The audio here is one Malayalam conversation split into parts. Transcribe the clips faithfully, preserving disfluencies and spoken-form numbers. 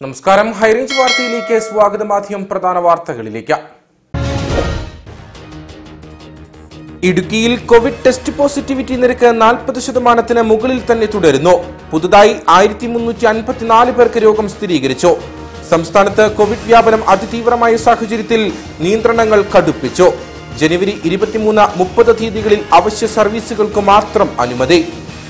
നമസ്കാരം. ഹൈറേഞ്ച് വാർത്തയിലേക്ക് സ്വാഗതം. ആദ്യം പ്രധാന വാർത്തകളിലേക്ക്. ഇടുക്കിയിൽ കോവിഡ് ടെസ്റ്റ് പോസിറ്റിവിറ്റി നിരക്ക് നാൽപ്പത് ശതമാനത്തിന് മുകളിൽ തന്നെ തുടരുന്നു. പുതുതായി ആയിരത്തി മുന്നൂറ്റി അൻപത്തിനാല് പേർക്ക് രോഗം സ്ഥിരീകരിച്ചു. സംസ്ഥാനത്ത് കോവിഡ് വ്യാപനം അതിതീവ്രമായ സാഹചര്യത്തിൽ നിയന്ത്രണങ്ങൾ കടുപ്പിച്ചു. ജനുവരി ഇരുപത്തിമൂന്ന് മുപ്പത് തീയതികളിൽ അവശ്യ സർവീസുകൾക്ക് മാത്രം അനുമതി.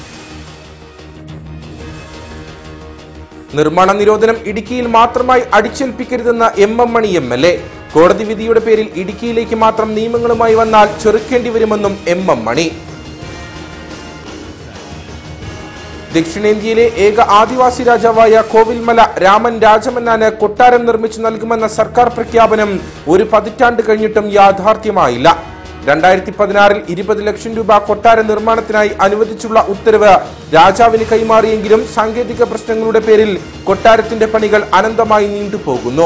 നിർമ്മാണ നിരോധനം ഇടുക്കിയിൽ മാത്രമായി അടിച്ചേൽപ്പിക്കരുതെന്ന M M Mani M L A. കോടതി വിധിയുടെ പേരിൽ ഇടുക്കിയിലേക്ക് മാത്രം നിയമങ്ങളുമായി വന്നാൽ ചെറുക്കേണ്ടി വരുമെന്നും എം എം മണി. ദക്ഷിണേന്ത്യയിലെ ഏക ആദിവാസി രാജാവായ കോവിൽമല രാമൻ രാജമന്നാന് കൊട്ടാരം നിർമ്മിച്ചു നൽകുമെന്ന സർക്കാർ പ്രഖ്യാപനം ഒരു പതിറ്റാണ്ട് കഴിഞ്ഞിട്ടും യാഥാർത്ഥ്യമായില്ല. രണ്ടായിരത്തി പതിനാറിൽ ഇരുപത് ലക്ഷം രൂപ കൊട്ടാര നിർമ്മാണത്തിനായി അനുവദിച്ചുള്ള ഉത്തരവ് രാജാവിന് കൈമാറിയെങ്കിലും സാങ്കേതിക പ്രശ്നങ്ങളുടെ പേരിൽ കൊട്ടാരത്തിന്റെ പണികൾ അനന്തമായി നീണ്ടുപോകുന്നു.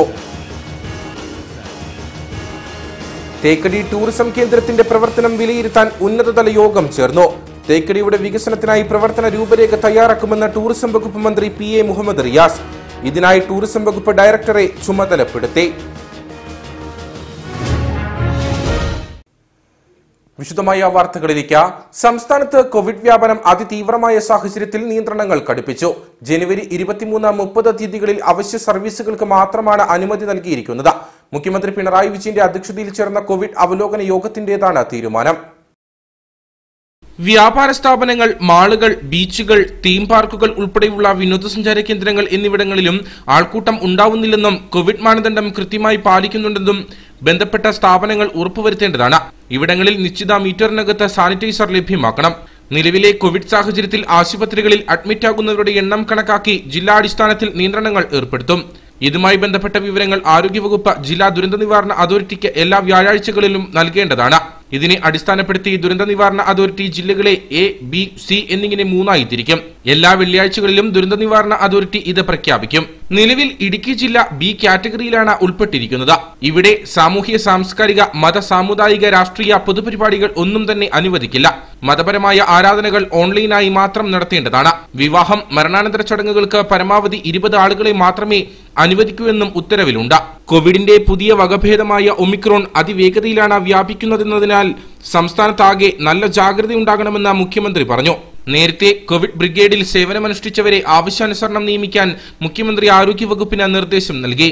തേക്കടി ടൂറിസം കേന്ദ്രത്തിന്റെ പ്രവർത്തനം വിലയിരുത്താൻ ഉന്നതതല യോഗം ചേർന്നു. തേക്കടിയുടെ വികസനത്തിനായി പ്രവർത്തന രൂപരേഖ തയ്യാറാക്കുമെന്ന് ടൂറിസം വകുപ്പ് മന്ത്രി പി എ മുഹമ്മദ് റിയാസ്. ഇതിനായി ടൂറിസം വകുപ്പ് ഡയറക്ടറെ ചുമതലപ്പെടുത്തി. വിശദമായ വാർത്തകളിലേക്ക്. സംസ്ഥാനത്ത് കോവിഡ് വ്യാപനം അതിതീവ്രമായ സാഹചര്യത്തിൽ നിയന്ത്രണങ്ങൾ കടുപ്പിച്ചു. ജനുവരി ഇരുപത്തിമൂന്ന് മുപ്പത് തീയതികളിൽ അവശ്യ സർവീസുകൾക്ക് മാത്രമാണ് അനുമതി നൽകിയിരിക്കുന്നത്. മുഖ്യമന്ത്രി പിണറായി വിജയന്റെ അധ്യക്ഷതയിൽ ചേർന്ന കോവിഡ് അവലോകന യോഗത്തിന്റേതാണ് തീരുമാനം. വ്യാപാര സ്ഥാപനങ്ങൾ, മാളുകൾ, ബീച്ചുകൾ, തീം പാർക്കുകൾ ഉൾപ്പെടെയുള്ള വിനോദസഞ്ചാര കേന്ദ്രങ്ങൾ എന്നിവിടങ്ങളിലും ആൾക്കൂട്ടം ഉണ്ടാവുന്നില്ലെന്നും കോവിഡ് മാനദണ്ഡം കൃത്യമായി പാലിക്കുന്നുണ്ടെന്നും ബന്ധപ്പെട്ട സ്ഥാപനങ്ങൾ ഉറപ്പുവരുത്തേണ്ടതാണ്. ഇവിടങ്ങളിൽ നിശ്ചിത മീറ്ററിനകത്ത് സാനിറ്റൈസർ ലഭ്യമാക്കണം. നിലവിലെ കോവിഡ് സാഹചര്യത്തിൽ ആശുപത്രികളിൽ അഡ്മിറ്റാകുന്നവരുടെ എണ്ണം കണക്കാക്കി ജില്ലാടിസ്ഥാനത്തിൽ നിയന്ത്രണങ്ങൾ ഏർപ്പെടുത്തും. ഇതുമായി ബന്ധപ്പെട്ട വിവരങ്ങൾ ആരോഗ്യവകുപ്പ് ജില്ലാ ദുരന്ത നിവാരണ അതോറിറ്റിക്ക് എല്ലാ വ്യാഴാഴ്ചകളിലും നൽകേണ്ടതാണ്. ഇതിനെ അടിസ്ഥാനപ്പെടുത്തി ദുരന്ത നിവാരണ അതോറിറ്റി ജില്ലകളെ എ, ബി, സി എന്നിങ്ങനെ മൂന്നായി തിരിക്കും. എല്ലാ വെള്ളിയാഴ്ചകളിലും ദുരന്ത നിവാരണ അതോറിറ്റി ഇത് പ്രഖ്യാപിക്കും. നിലവിൽ ഇടുക്കി ജില്ല ബി കാറ്റഗറിയിലാണ് ഉൾപ്പെട്ടിരിക്കുന്നത്. ഇവിടെ സാമൂഹ്യ സാംസ്കാരിക മത സാമുദായിക രാഷ്ട്രീയ പൊതുപരിപാടികൾ ഒന്നും തന്നെ അനുവദിക്കില്ല. മതപരമായ ആരാധനകൾ ഓൺലൈനായി മാത്രം നടത്തേണ്ടതാണ്. വിവാഹം, മരണാനന്തര ചടങ്ങുകൾക്ക് പരമാവധി ഇരുപത് ആളുകളെ മാത്രമേ അനുവദിക്കൂ എന്നും ഉത്തരവിലുണ്ട്. കോവിഡിന്റെ പുതിയ വകഭേദമായ ഒമിക്രോൺ അതിവേഗതയിലാണ് വ്യാപിക്കുന്നതെന്നതിനാൽ സംസ്ഥാനത്താകെ നല്ല ജാഗ്രതയുണ്ടാകണമെന്ന് മുഖ്യമന്ത്രി പറഞ്ഞു. നേരത്തെ കോവിഡ് ബ്രിഗേഡിൽ സേവനമനുഷ്ഠിച്ചവരെ ആവശ്യാനുസരണം നിയമിക്കാൻ മുഖ്യമന്ത്രി ആരോഗ്യവകുപ്പിന് നിർദ്ദേശം നൽകി.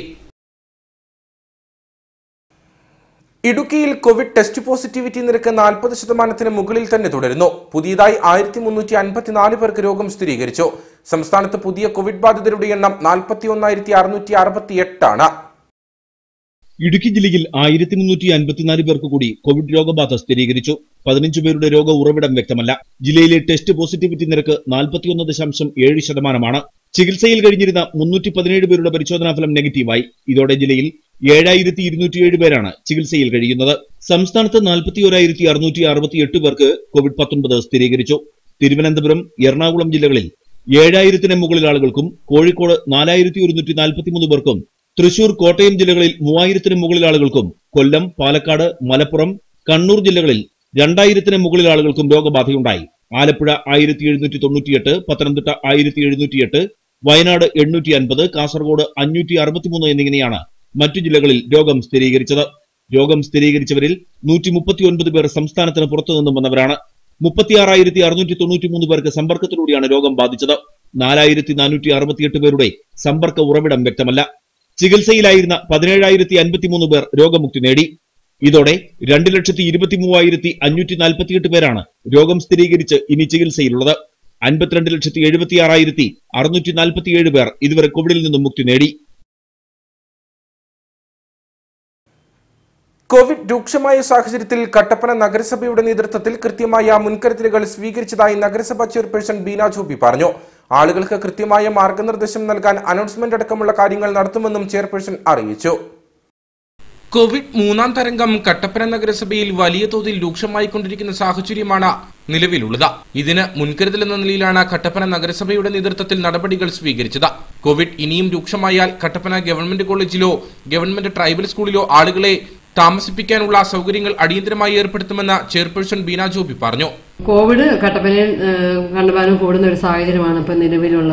ഇടുക്കിയിൽ കോവിഡ് ടെസ്റ്റ് പോസിറ്റിവിറ്റി നിരക്ക് നാൽപ്പത് ശതമാനത്തിന് മുകളിൽ തന്നെ തുടരുന്നു. പുതിയതായി ആയിരത്തി മുന്നൂറ്റി അൻപത്തിനാല് പേർക്ക് രോഗം സ്ഥിരീകരിച്ചു. സംസ്ഥാനത്ത് പുതിയ കോവിഡ് ബാധിതരുടെ എണ്ണം നാൽപ്പത്തി ഒന്നായിരത്തി അറുന്നൂറ്റി അറുപത്തി എട്ടാണ്. ഇടുക്കി ജില്ലയിൽ ആയിരത്തി മുന്നൂറ്റി അൻപത്തിനാല് പേർക്ക് കൂടി കോവിഡ് രോഗബാധ സ്ഥിരീകരിച്ചു. പതിനഞ്ചു പേരുടെ രോഗ ഉറവിടം വ്യക്തമല്ല. ജില്ലയിലെ ടെസ്റ്റ് പോസിറ്റിവിറ്റി നിരക്ക് നാൽപ്പത്തിയൊന്ന് ദശാംശം ഏഴ് ശതമാനമാണ്. ചികിത്സയിൽ കഴിഞ്ഞിരുന്ന മുന്നൂറ്റി പതിനേഴ് പേരുടെ പരിശോധനാ ഫലം നെഗറ്റീവായി. ഇതോടെ ജില്ലയിൽ ഏഴായിരത്തി ഇരുന്നൂറ്റിയേഴ് പേരാണ് ചികിത്സയിൽ കഴിയുന്നത്. സംസ്ഥാനത്ത് നാൽപ്പത്തി ഒരായിരത്തി അറുന്നൂറ്റി അറുപത്തി എട്ട് പേർക്ക് കോവിഡ് പത്തൊൻപത് സ്ഥിരീകരിച്ചു. തിരുവനന്തപുരം, എറണാകുളം ജില്ലകളിൽ ഏഴായിരത്തിന് മുകളിൽ ആളുകൾക്കും കോഴിക്കോട് നാലായിരത്തി ഒരുന്നൂറ്റി നാൽപ്പത്തിമൂന്ന് പേർക്കും തൃശൂർ, കോട്ടയം ജില്ലകളിൽ മൂവായിരത്തിന് മുകളിൽ ആളുകൾക്കും കൊല്ലം, പാലക്കാട്, മലപ്പുറം, കണ്ണൂർ ജില്ലകളിൽ രണ്ടായിരത്തിന് മുകളിൽ ആളുകൾക്കും രോഗബാധയുണ്ടായി. ആലപ്പുഴ ആയിരത്തി എഴുന്നൂറ്റി തൊണ്ണൂറ്റിയെട്ട്, പത്തനംതിട്ട ആയിരത്തി എഴുന്നൂറ്റിയെട്ട്, വയനാട് എണ്ണൂറ്റി അൻപത്, കാസർഗോഡ് അഞ്ഞൂറ്റി അറുപത്തിമൂന്ന് എന്നിങ്ങനെയാണ് മറ്റു ജില്ലകളിൽ രോഗം സ്ഥിരീകരിച്ചത്. രോഗം സ്ഥിരീകരിച്ചവരിൽ നൂറ്റി മുപ്പത്തി ഒൻപത് പേർ സംസ്ഥാനത്തിന് പുറത്തുനിന്നും വന്നവരാണ്. മുപ്പത്തിയാറായിരത്തി അറുന്നൂറ്റി തൊണ്ണൂറ്റി മൂന്ന് പേർക്ക് സമ്പർക്കത്തിലൂടെയാണ് രോഗം ബാധിച്ചത്. നാലായിരത്തി നാനൂറ്റി അറുപത്തിയെട്ട് പേരുടെ സമ്പർക്ക ഉറവിടം വ്യക്തമല്ല. ചികിത്സയിലായിരുന്ന പതിനേഴായിരത്തി അൻപത്തിമൂന്ന് പേർ രോഗമുക്തി നേടി. ഇതോടെ രണ്ട് ലക്ഷത്തി ഇരുപത്തി മൂവായിരത്തി അഞ്ഞൂറ്റി നാൽപ്പത്തിയെട്ട് പേരാണ് രോഗം സ്ഥിരീകരിച്ച് ഇനി ചികിത്സയിലുള്ളത്. അൻപത്തിരണ്ട് ലക്ഷത്തി എഴുപത്തി ആറായിരത്തി അറുന്നൂറ്റി നാൽപ്പത്തിയേഴ് പേർ ഇതുവരെ കോവിഡിൽ നിന്നും മുക്തി നേടി. കോവിഡ് രൂക്ഷമായ സാഹചര്യത്തിൽ കട്ടപ്പന നഗരസഭയുടെ നേതൃത്വത്തിൽ കൃത്യമായ മുൻകരുതലുകൾ സ്വീകരിച്ചതായി നഗരസഭാ ചെയർപേഴ്സൺ ബീന ജോബി പറഞ്ഞു. ആളുകൾക്ക് കൃത്യമായ മാർഗനിർദ്ദേശം നൽകാൻ അനൗൺസ്മെന്റ് അടക്കമുള്ള കാര്യങ്ങൾ നടത്തുമെന്നും ചെയർപേഴ്സൺ അറിയിച്ചു. കോവിഡ് മൂന്നാം തരംഗം കട്ടപ്പന നഗരസഭയിൽ വലിയ തോതിൽ രൂക്ഷമായിക്കൊണ്ടിരിക്കുന്ന സാഹചര്യമാണ് നിലവിലുള്ളത്. ഇതിന് മുൻകരുതൽ എന്ന നിലയിലാണ് കട്ടപ്പന നഗരസഭയുടെ നേതൃത്വത്തിൽ നടപടികൾ സ്വീകരിച്ചത്. കോവിഡ് ഇനിയും രൂക്ഷമായാൽ കട്ടപ്പന ഗവൺമെന്റ് കോളേജിലോ ഗവൺമെന്റ് ട്രൈബൽ സ്കൂളിലോ ആളുകളെ താമസിപ്പിക്കാനുള്ള സൗകര്യങ്ങൾ അടിയന്തരമായി ഏർപ്പെടുത്തുമെന്ന് ചെയർപേഴ്സൺ ബീന ജോബി പറഞ്ഞു. കോവിഡ് കട്ടപ്പനയിൽ കണ്ടമാനം കൂടുന്ന ഒരു സാഹചര്യമാണ് ഇപ്പം നിലവിലുള്ളത്.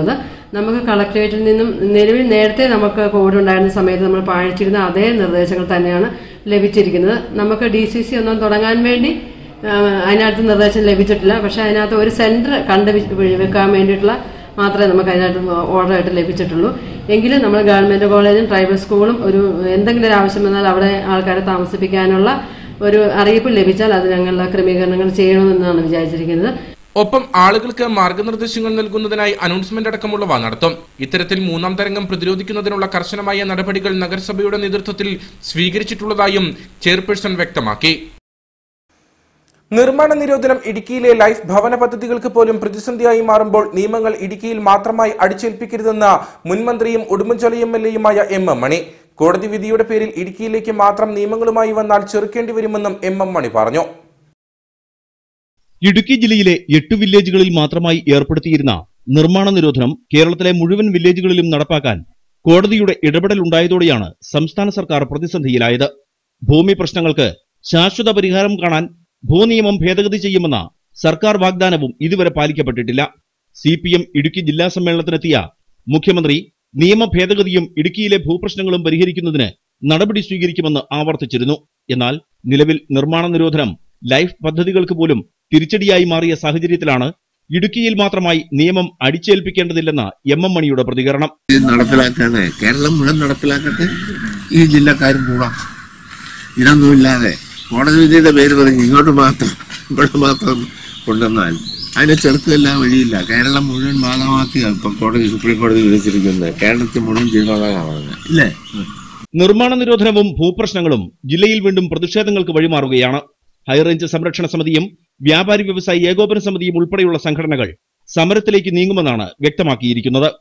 നമുക്ക് കളക്ടറേറ്റിൽ നിന്നും നിലവിൽ നേരത്തെ നമുക്ക് കോവിഡ് ഉണ്ടായിരുന്ന സമയത്ത് നമ്മൾ പാലിച്ചിരുന്ന അതേ നിർദ്ദേശങ്ങൾ തന്നെയാണ് ലഭിച്ചിരിക്കുന്നത്. നമുക്ക് ഡി സി സി ഒന്നും തുടങ്ങാൻ വേണ്ടി അതിനകത്ത് നിർദ്ദേശം ലഭിച്ചിട്ടില്ല. പക്ഷെ അതിനകത്ത് ഒരു സെന്റർ കണ്ട് വെക്കാൻ വേണ്ടിയിട്ടുള്ള മാത്രമേ നമുക്ക് അതിനകത്ത് ഓർഡറായിട്ട് ലഭിച്ചിട്ടുള്ളൂ. എങ്കിലും നമ്മൾ ഗവൺമെന്റ് കോളേജും ട്രൈബൽ സ്കൂളും ഒരു എന്തെങ്കിലും ഒരു ആവശ്യം വന്നാൽ അവിടെ ആൾക്കാരെ താമസിപ്പിക്കാനുള്ള ഒരു അറിയിപ്പ് ലഭിച്ചാൽ അത് ഞങ്ങളുടെ ക്രമീകരണങ്ങൾ ചെയ്യണമെന്നാണ് വിചാരിച്ചിരിക്കുന്നത്. ഒപ്പം ആളുകൾക്ക് മാർഗനിർദ്ദേശങ്ങൾ നൽകുന്നതിനായി അനൗൺസ്മെന്റ് അടക്കമുള്ളവ നടത്തും. ഇത്തരത്തിൽ മൂന്നാം തരംഗം പ്രതിരോധിക്കുന്നതിനുള്ള കർശനമായ നടപടികൾ നഗരസഭയുടെ നേതൃത്വത്തിൽ സ്വീകരിച്ചിട്ടുള്ളതായും ചെയർപേഴ്സൺ വ്യക്തമാക്കി. നിർമ്മാണ നിരോധനം ഇടുക്കിയിലെ ലൈഫ് ഭവന പദ്ധതികൾക്ക് പോലും പ്രതിസന്ധിയായി മാറുമ്പോൾ നിയമങ്ങൾ ഇടുക്കിയിൽ മാത്രമായി അടിച്ചേൽപ്പിക്കരുതെന്ന് മുൻമന്ത്രിയും ഉടുമ്പൻചോല എം എൽ എയുമായ എം എം മണി. കോടതി വിധിയുടെ പേരിൽ ഇടുക്കിയിലേക്ക് മാത്രം നിയമങ്ങളുമായി വന്നാൽ ചെറുക്കേണ്ടി വരുമെന്നും എം എം മണി പറഞ്ഞു. ഇടുക്കി ജില്ലയിലെ എട്ട് വില്ലേജുകളിൽ മാത്രമായി ഏർപ്പെടുത്തിയിരുന്ന നിർമ്മാണ നിരോധനം കേരളത്തിലെ മുഴുവൻ വില്ലേജുകളിലും നടപ്പാക്കാൻ കോടതിയുടെ ഇടപെടൽ ഉണ്ടായതോടെയാണ് സംസ്ഥാന സർക്കാർ പ്രതിസന്ധിയിലായത്. ഭൂമി പ്രശ്നങ്ങൾക്ക് ശാശ്വത പരിഹാരം കാണാൻ ഭൂനിയമം ഭേദഗതി ചെയ്യുമെന്ന സർക്കാർ വാഗ്ദാനവും ഇതുവരെ പാലിക്കപ്പെട്ടിട്ടില്ല. സി പി എം ഇടുക്കി ജില്ലാ സമ്മേളനത്തിനെത്തിയ മുഖ്യമന്ത്രി നിയമ ഭേദഗതിയും ഇടുക്കിയിലെ ഭൂപ്രശ്നങ്ങളും പരിഹരിക്കുന്നതിന് നടപടി സ്വീകരിക്കുമെന്ന് ആവർത്തിച്ചിരുന്നു. എന്നാൽ നിലവിൽ നിർമ്മാണ നിരോധനം ലൈഫ് പദ്ധതികൾക്ക് പോലും തിരിച്ചടിയായി മാറിയ സാഹചര്യത്തിലാണ് ഇടുക്കിയിൽ മാത്രമായി നിയമം അടിച്ചേൽപ്പിക്കേണ്ടതില്ലെന്ന എം എം മണിയുടെ പ്രതികരണം. നടപ്പിലാക്കാതെ കേരളം മുഴുവൻ നടപ്പിലാക്കട്ടെ, ഈ ജില്ലക്കാരും കൂടാം. ഇതൊന്നുമില്ലാതെ കോടതി വിധിയുടെ പേര് പറഞ്ഞ് ഇങ്ങോട്ട് മാത്രം ഇവിടെ മാത്രം കൊണ്ടുവന്നാൽ അതിനെ ചെറുക്കെല്ലാം വഴിയില്ല. കേരളം മുഴുവൻ ബാധകമാക്കിയാണ് ഇപ്പൊ കോടതി സുപ്രീം കോടതി വിധിച്ചിരിക്കുന്നത്. കേരളത്തിൽ മുഴുവൻ ചെയ്തോളാണ് ഇല്ലേ? നിർമ്മാണ നിരോധനവും ഭൂപ്രശ്നങ്ങളും ജില്ലയിൽ വീണ്ടും പ്രതിഷേധങ്ങൾക്ക് വഴിമാറുകയാണ്. ഹൈറേഞ്ച് സംരക്ഷണ സമിതിയും വ്യാപാരി വ്യവസായി ഏകോപന സമിതിയും ഉൾപ്പെടെയുള്ള സംഘടനകൾ സമരത്തിലേക്ക് നീങ്ങുമെന്നാണ് വ്യക്തമാക്കിയിരിക്കുന്നത്.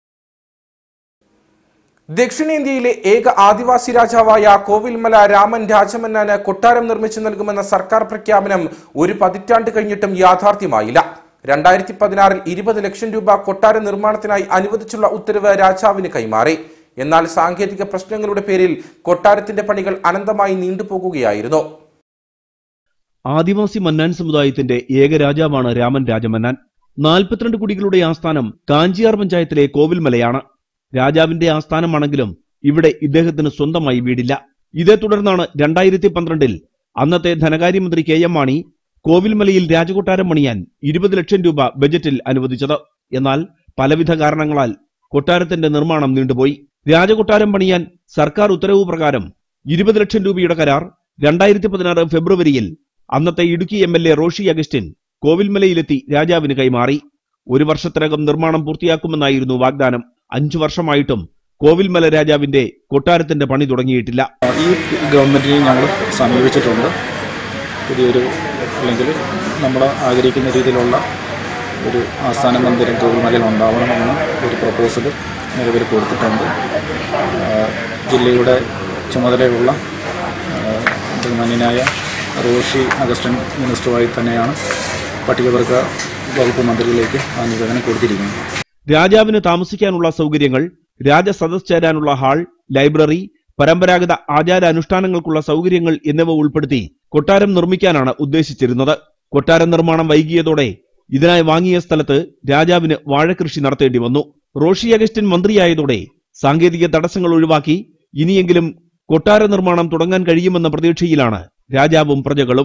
ദക്ഷിണേന്ത്യയിലെ ഏക ആദിവാസി രാജാവായ കോവിൽമല രാമൻ രാജമന്നാന് കൊട്ടാരം നിർമ്മിച്ചു നൽകുമെന്ന സർക്കാർ പ്രഖ്യാപനം ഒരു പതിറ്റാണ്ട് കഴിഞ്ഞിട്ടും യാഥാർത്ഥ്യമായില്ല. രണ്ടായിരത്തി പതിനാറിൽ ഇരുപത് ലക്ഷം രൂപ കൊട്ടാര നിർമ്മാണത്തിനായി അനുവദിച്ചുള്ള ഉത്തരവ് രാജാവിന് കൈമാറി. എന്നാൽ സാങ്കേതിക പ്രശ്നങ്ങളുടെ പേരിൽ കൊട്ടാരത്തിന്റെ പണികൾ അനന്തമായി നീണ്ടുപോകുകയായിരുന്നു. ആദിവാസി മന്നാൻ സമുദായത്തിന്റെ ഏക രാജാവാണ് രാമൻ രാജമന്നാൻ. നാൽപ്പത്തിരണ്ട് കുടികളുടെ ആസ്ഥാനം കാഞ്ചിയാർ പഞ്ചായത്തിലെ കോവിൽമലയാണ്. രാജാവിന്റെ ആസ്ഥാനമാണെങ്കിലും ഇവിടെ ഇദ്ദേഹത്തിന് സ്വന്തമായി വീടില്ല. ഇതേ തുടർന്നാണ് രണ്ടായിരത്തി പന്ത്രണ്ടിൽ അന്നത്തെ ധനകാര്യമന്ത്രി കെ എം മാണി കോവിൽമലയിൽ രാജകൊട്ടാരം പണിയാൻ ഇരുപത് ലക്ഷം രൂപ ബജറ്റിൽ അനുവദിച്ചത്. എന്നാൽ പലവിധ കാരണങ്ങളാൽ കൊട്ടാരത്തിന്റെ നിർമ്മാണം നീണ്ടുപോയി. രാജകൊട്ടാരം പണിയാൻ സർക്കാർ ഉത്തരവ് പ്രകാരം ഇരുപത് ലക്ഷം രൂപയുടെ കരാർ രണ്ടായിരത്തി പതിനാറ് ഫെബ്രുവരിയിൽ അന്നത്തെ Idukki M L A Roshi Augustine കോവിൽമലയിലെത്തി രാജാവിന് കൈമാറി. ഒരു വർഷത്തിനകം നിർമ്മാണം പൂർത്തിയാക്കുമെന്നായിരുന്നു വാഗ്ദാനം. അഞ്ചു വർഷമായിട്ടും കോവിൽമല രാജാവിന്റെ കൊട്ടാരത്തിന്റെ പണി തുടങ്ങിയിട്ടില്ല. ഈ ഗവൺമെന്റിനെ ഞങ്ങൾ സമീപിച്ചിട്ടുണ്ട്. പുതിയൊരു അല്ലെങ്കിൽ നമ്മൾ ആഗ്രഹിക്കുന്ന രീതിയിലുള്ള ഒരു ആസ്ഥാന മന്ദിരം കോവിൽമലയിൽ ഉണ്ടാവണമെന്ന് ഒരു പ്രപ്പോസൽ നിലവിൽ കൊടുത്തിട്ടുണ്ട്. ജില്ലയുടെ ചുമതലയുള്ള ബഹുമാന്യനായ റോഷി അഗസ്റ്റിൻ മിനിസ്റ്ററുമായി തന്നെയാണ് പട്ടികവർഗ വകുപ്പ് മന്ത്രിയിലേക്ക് ആ നിവേദനം കൊടുത്തിരിക്കുന്നത്. രാജാവിന് താമസിക്കാനുള്ള സൗകര്യങ്ങൾ, രാജസദസ് ചേരാനുള്ള ഹാൾ, ലൈബ്രറി, പരമ്പരാഗത ആചാരാനുഷ്ഠാനങ്ങൾക്കുള്ള സൗകര്യങ്ങൾ എന്നിവ ഉൾപ്പെടുത്തി കൊട്ടാരം നിർമ്മിക്കാനാണ് ഉദ്ദേശിച്ചിരുന്നത്. കൊട്ടാരം നിർമ്മാണം വൈകിയതോടെ ഇതിനായി വാങ്ങിയ സ്ഥലത്ത് രാജാവിന് വാഴകൃഷി നടത്തേണ്ടി വന്നു. റോഷി അഗസ്റ്റിൻ മന്ത്രിയായതോടെ സാങ്കേതിക തടസ്സങ്ങൾ ഒഴിവാക്കി ഇനിയെങ്കിലും കൊട്ടാര നിർമ്മാണം തുടങ്ങാൻ കഴിയുമെന്ന പ്രതീക്ഷയിലാണ് രാജാവും പ്രജകളും.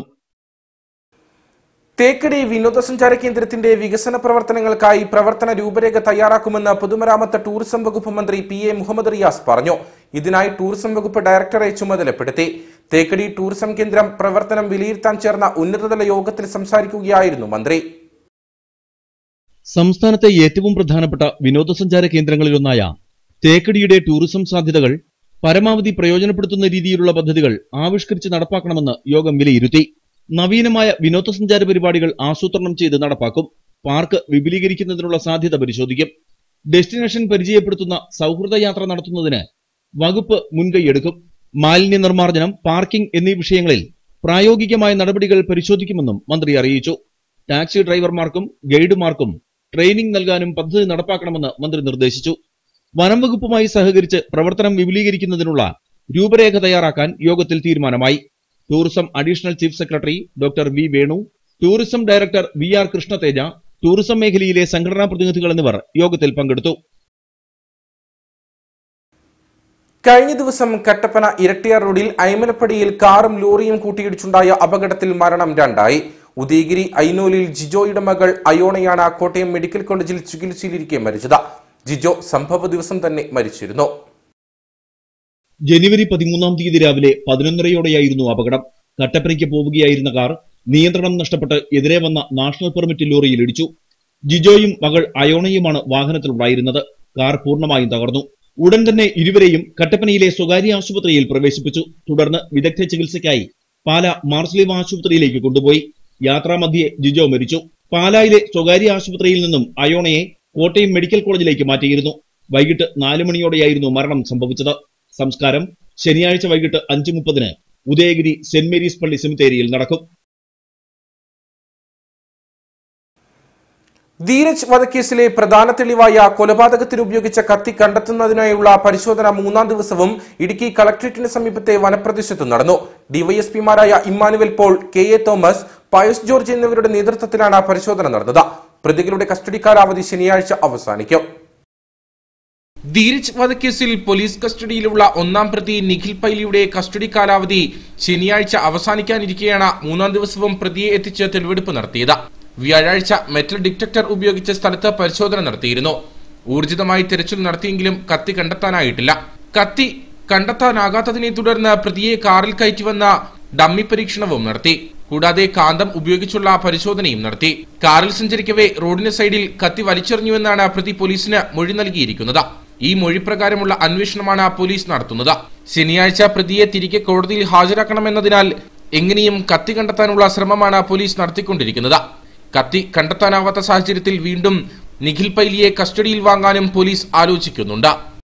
തേക്കടി വിനോദസഞ്ചാര കേന്ദ്രത്തിന്റെ വികസന പ്രവർത്തനങ്ങൾക്കായി പ്രവർത്തന രൂപരേഖ തയ്യാറാക്കുമെന്ന് പൊതുമരാമത്ത് ടൂറിസം വകുപ്പ് മന്ത്രി പി എ മുഹമ്മദ് റിയാസ് പറഞ്ഞു. ഇതിനായി ടൂറിസം വകുപ്പ് ഡയറക്ടറെ ചുമതലപ്പെടുത്തി. തേക്കടി ടൂറിസം കേന്ദ്രം പ്രവർത്തനം വിലയിരുത്താൻ ചേർന്ന ഉന്നതതല യോഗത്തിൽ സംസാരിക്കുകയായിരുന്നു മന്ത്രി. സംസ്ഥാനത്തെ ഏറ്റവും പ്രധാനപ്പെട്ട വിനോദസഞ്ചാര കേന്ദ്രങ്ങളിലൊന്നായ തേക്കടിയുടെ ടൂറിസം സാധ്യതകൾ പരമാവധി പ്രയോജനപ്പെടുത്തുന്ന രീതിയിലുള്ള പദ്ധതികൾ ആവിഷ്കരിച്ച് നടപ്പാക്കണമെന്ന് യോഗം വിലയിരുത്തി. നവീനമായ വിനോദസഞ്ചാര പരിപാടികൾ ആസൂത്രണം ചെയ്ത് നടപ്പാക്കും. പാർക്ക് വിപുലീകരിക്കുന്നതിനുള്ള സാധ്യത പരിശോധിക്കും. ഡെസ്റ്റിനേഷൻ പരിചയപ്പെടുത്തുന്ന സൗഹൃദ യാത്ര നടത്തുന്നതിന് വകുപ്പ് മുൻകൈയെടുക്കും. മാലിന്യ നിർമ്മാർജ്ജനം, പാർക്കിംഗ് എന്നീ വിഷയങ്ങളിൽ പ്രായോഗികമായ നടപടികൾ പരിശോധിക്കുമെന്നും മന്ത്രി അറിയിച്ചു. ടാക്സി ഡ്രൈവർമാർക്കും ഗൈഡുമാർക്കും ട്രെയിനിംഗ് നൽകാനും പദ്ധതി നടപ്പാക്കണമെന്ന് മന്ത്രി നിർദ്ദേശിച്ചു. വനം വകുപ്പുമായി സഹകരിച്ച് പ്രവർത്തനം വിപുലീകരിക്കുന്നതിനുള്ള രൂപരേഖ തയ്യാറാക്കാൻ യോഗത്തിൽ തീരുമാനമായി. Tourism additional chief secretary doctor V Venu, tourism director V R Krishnateja, tourism മേഖലയിലെ സംഘടനാ പ്രതിനിധികൾ എന്നിവർ യോഗത്തിൽ പങ്കെടുത്തു. കഴിഞ്ഞ ദിവസം കട്ടപ്പന ഇരട്ടിയാർ റോഡിൽ ഐമലപ്പടിയിൽ കാറും ലോറിയും കൂട്ടിയിടിച്ചുണ്ടായ അപകടത്തിൽ മരണം രണ്ടായി. ഉദയഗിരി ഐനോലിൽ ജിജോയുടെ മകൾ അയോണയാണ് കോട്ടയം മെഡിക്കൽ കോളേജിൽ ചികിത്സയിലിരിക്കെ മരിച്ചത്. ജിജോ സംഭവ ദിവസം തന്നെ മരിച്ചിരുന്നു. ജനുവരി പതിമൂന്നാം തീയതി രാവിലെ പതിനൊന്നരയോടെയായിരുന്നു അപകടം. കട്ടപ്പനയ്ക്ക് പോവുകയായിരുന്ന കാർ നിയന്ത്രണം നഷ്ടപ്പെട്ട് എതിരെ വന്ന നാഷണൽ പെർമിറ്റ് ലോറിയിൽ ഇടിച്ചു. ജിജോയും മകൾ അയോണയുമാണ് വാഹനത്തിലുണ്ടായിരുന്നത്. കാർ പൂർണ്ണമായും തകർന്നു. ഉടൻ തന്നെ ഇരുവരെയും കട്ടപ്പനയിലെ സ്വകാര്യ ആശുപത്രിയിൽ പ്രവേശിപ്പിച്ചു. തുടർന്ന് വിദഗ്ധ ചികിത്സയ്ക്കായി പാല മാർസ്ലീവ് ആശുപത്രിയിലേക്ക് കൊണ്ടുപോയി. യാത്രാമധ്യേ ജിജോ മരിച്ചു. പാലായിലെ സ്വകാര്യ ആശുപത്രിയിൽ നിന്നും അയോണയെ കോട്ടയം മെഡിക്കൽ കോളേജിലേക്ക് മാറ്റിയിരുന്നു. വൈകിട്ട് നാലു മണിയോടെയായിരുന്നു മരണം സംഭവിച്ചത്. സംസ്കാരം ശനിയാഴ്ച വൈകിട്ട് അഞ്ചു മുപ്പതിന് ഉദയഗിരി സെന്റ് മേരീസ് പള്ളി സെമിത്തേരിയിൽ നടക്കും. ധീരജ് വധക്കേസിലെ പ്രധാന തെളിവായ കൊലപാതകത്തിന് ഉപയോഗിച്ച കത്തി കണ്ടെത്തുന്നതിനായുള്ള പരിശോധന മൂന്നാം ദിവസവും ഇടുക്കി കളക്ടറേറ്റിന് സമീപത്തെ വനപ്രദേശത്ത് നടന്നു. ഡിവൈഎസ്പിമാരായ ഇമ്മാനുവൽ പോൾ, കെ എ തോമസ്, പയസ് ജോർജ് എന്നിവരുടെ നേതൃത്വത്തിലാണ് പരിശോധന നടന്നത്. പ്രതികളുടെ കസ്റ്റഡി കാലാവധി ശനിയാഴ്ച അവസാനിക്കും. ധീരജ് വധക്കേസിൽ പോലീസ് കസ്റ്റഡിയിലുള്ള ഒന്നാം പ്രതി നിഖിൽ പൈലിയുടെ കസ്റ്റഡി കാലാവധി ശനിയാഴ്ച അവസാനിക്കാനിരിക്കെയാണ് മൂന്നാം ദിവസവും പ്രതിയെ എത്തിച്ച് തെളിവെടുപ്പ് നടത്തിയത്. വ്യാഴാഴ്ച മെറ്റൽ ഡിറ്റക്ടർ ഉപയോഗിച്ച സ്ഥലത്ത് പരിശോധന നടത്തിയിരുന്നു. ഊർജിതമായി തെരച്ചിൽ നടത്തിയെങ്കിലും കത്തി കണ്ടെത്താനായിട്ടില്ല. കത്തി കണ്ടെത്താനാകാത്തതിനെ തുടർന്ന് പ്രതിയെ കാറിൽ കയറ്റിവന്ന ഡമ്മി പരീക്ഷണവും നടത്തി. കൂടാതെ കാന്തം ഉപയോഗിച്ചുള്ള പരിശോധനയും നടത്തി. കാറിൽ സഞ്ചരിക്കവേ റോഡിന് സൈഡിൽ കത്തി വലിച്ചെറിഞ്ഞുവെന്നാണ് പ്രതി പോലീസിന് മൊഴി നൽകിയിരിക്കുന്നത്. ഈ മൊഴി പ്രകാരമുള്ള അന്വേഷണമാണ് പോലീസ് നടത്തുന്നത്. ശനിയാഴ്ച പ്രതിയെ തിരികെ കോടതിയിൽ ഹാജരാക്കണമെന്നതിനാൽ എങ്ങനെയും കത്തി കണ്ടെത്താനുള്ള ശ്രമമാണ് പോലീസ് നടത്തിക്കൊണ്ടിരിക്കുന്നത്. കത്തി കണ്ടെത്താനാവാത്ത സാഹചര്യത്തിൽ വീണ്ടും നിഖിൽ പൈലിയെ കസ്റ്റഡിയിൽ വാങ്ങാനും പോലീസ് ആലോചിക്കുന്നുണ്ട്.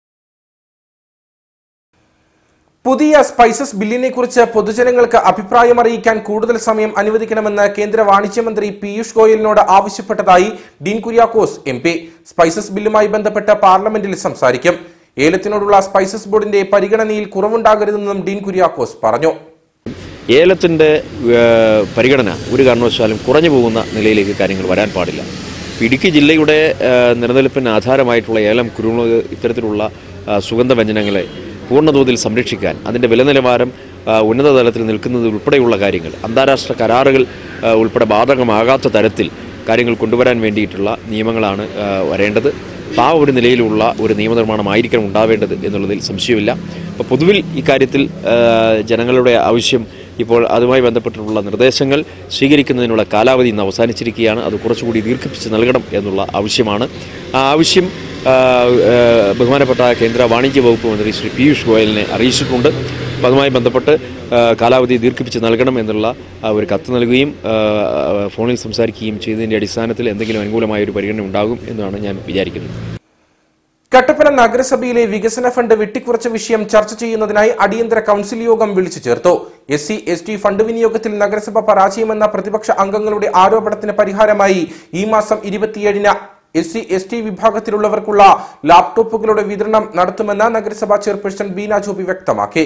പുതിയ സ്പൈസസ് ബില്ലിനെ കുറിച്ച് പൊതുജനങ്ങൾക്ക് അഭിപ്രായം അറിയിക്കാൻ കൂടുതൽ സമയം അനുവദിക്കണമെന്ന് കേന്ദ്ര വാണിജ്യമന്ത്രി പീയൂഷ് ഗോയലിനോട് ആവശ്യപ്പെട്ടതായി Dean Kuriakose M P. Spices ബില്ലുമായി ബന്ധപ്പെട്ട് പാർലമെന്റിൽ സംസാരിക്കും. ഏലത്തിനോടുള്ള സ്പൈസസ് ബോർഡിന്റെ പരിഗണനയിൽ കുറവുണ്ടാകരുതെന്നും ഡീൻ കുര്യാക്കോസ് പറഞ്ഞു. ഏലത്തിൻ്റെ പരിഗണന ഒരു കാരണവശാലും കുറഞ്ഞു പോകുന്ന നിലയിലേക്ക് കാര്യങ്ങൾ വരാൻ പാടില്ല. ഇടുക്കി ജില്ലയുടെ നിലനിൽപ്പിന് ആധാരമായിട്ടുള്ള ഏലം, കുരുമുളക് ഇത്തരത്തിലുള്ള സുഗന്ധവ്യഞ്ജനങ്ങളെ പൂർണ്ണതോതിൽ സംരക്ഷിക്കാൻ, അതിൻ്റെ വില നിലവാരം ഉന്നത തലത്തിൽ നിൽക്കുന്നത് ഉൾപ്പെടെയുള്ള കാര്യങ്ങൾ, അന്താരാഷ്ട്ര കരാറുകൾ ഉൾപ്പെടെ ബാധകമാകാത്ത തരത്തിൽ കാര്യങ്ങൾ കൊണ്ടുവരാൻ വേണ്ടിയിട്ടുള്ള നിയമങ്ങളാണ് വരേണ്ടത്. ആ ഒരു നിലയിലുള്ള ഒരു നിയമനിർമ്മാണമായിരിക്കണം ഉണ്ടാവേണ്ടത് എന്നുള്ളതിൽ സംശയമില്ല. അപ്പോൾ പൊതുവിൽ ഇക്കാര്യത്തിൽ ജനങ്ങളുടെ ആവശ്യം ഇപ്പോൾ അതുമായി ബന്ധപ്പെട്ടിട്ടുള്ള നിർദ്ദേശങ്ങൾ സ്വീകരിക്കുന്നതിനുള്ള കാലാവധി ഇന്ന് അവസാനിച്ചിരിക്കുകയാണ്. അത് കുറച്ചുകൂടി ദീർഘിപ്പിച്ച് നൽകണം എന്നുള്ള ആവശ്യമാണ്. ആ ആവശ്യം ബഹുമാനപ്പെട്ട കേന്ദ്ര വാണിജ്യ വകുപ്പ് മന്ത്രി ശ്രീ പീയൂഷ് ഗോയലിനെ അറിയിച്ചിട്ടുണ്ട്. അപ്പോൾ അതുമായി ബന്ധപ്പെട്ട് കാലാവധി ദീർഘിപ്പിച്ച് നൽകണം എന്നുള്ള ഒരു കത്ത് നൽകുകയും ഫോണിൽ സംസാരിക്കുകയും ചെയ്തതിൻ്റെ അടിസ്ഥാനത്തിൽ എന്തെങ്കിലും അനുകൂലമായ ഒരു പരിഗണന ഉണ്ടാകും എന്നാണ് ഞാൻ വിചാരിക്കുന്നത്. കട്ടപ്പന നഗരസഭയിലെ വികസന ഫണ്ട് വെട്ടിക്കുറച്ച വിഷയം ചർച്ച ചെയ്യുന്നതിനായി അടിയന്തര കൌൺസിൽ യോഗം വിളിച്ചു ചേർത്തു. S C S T fund വിനിയോഗത്തിൽ നഗരസഭ പരാജയമെന്ന പ്രതിപക്ഷ അംഗങ്ങളുടെ ആരോപണത്തിന് പരിഹാരമായി ഈ മാസം ഇരുപത്തിയേഴിന് എസ് സി എസ് ടി വിഭാഗത്തിലുള്ളവർക്കുള്ള ലാപ്ടോപ്പുകളുടെ വിതരണം നടത്തുമെന്ന് നഗരസഭാ ചെയർപേഴ്സൺ ബീന ജോബി വ്യക്തമാക്കി.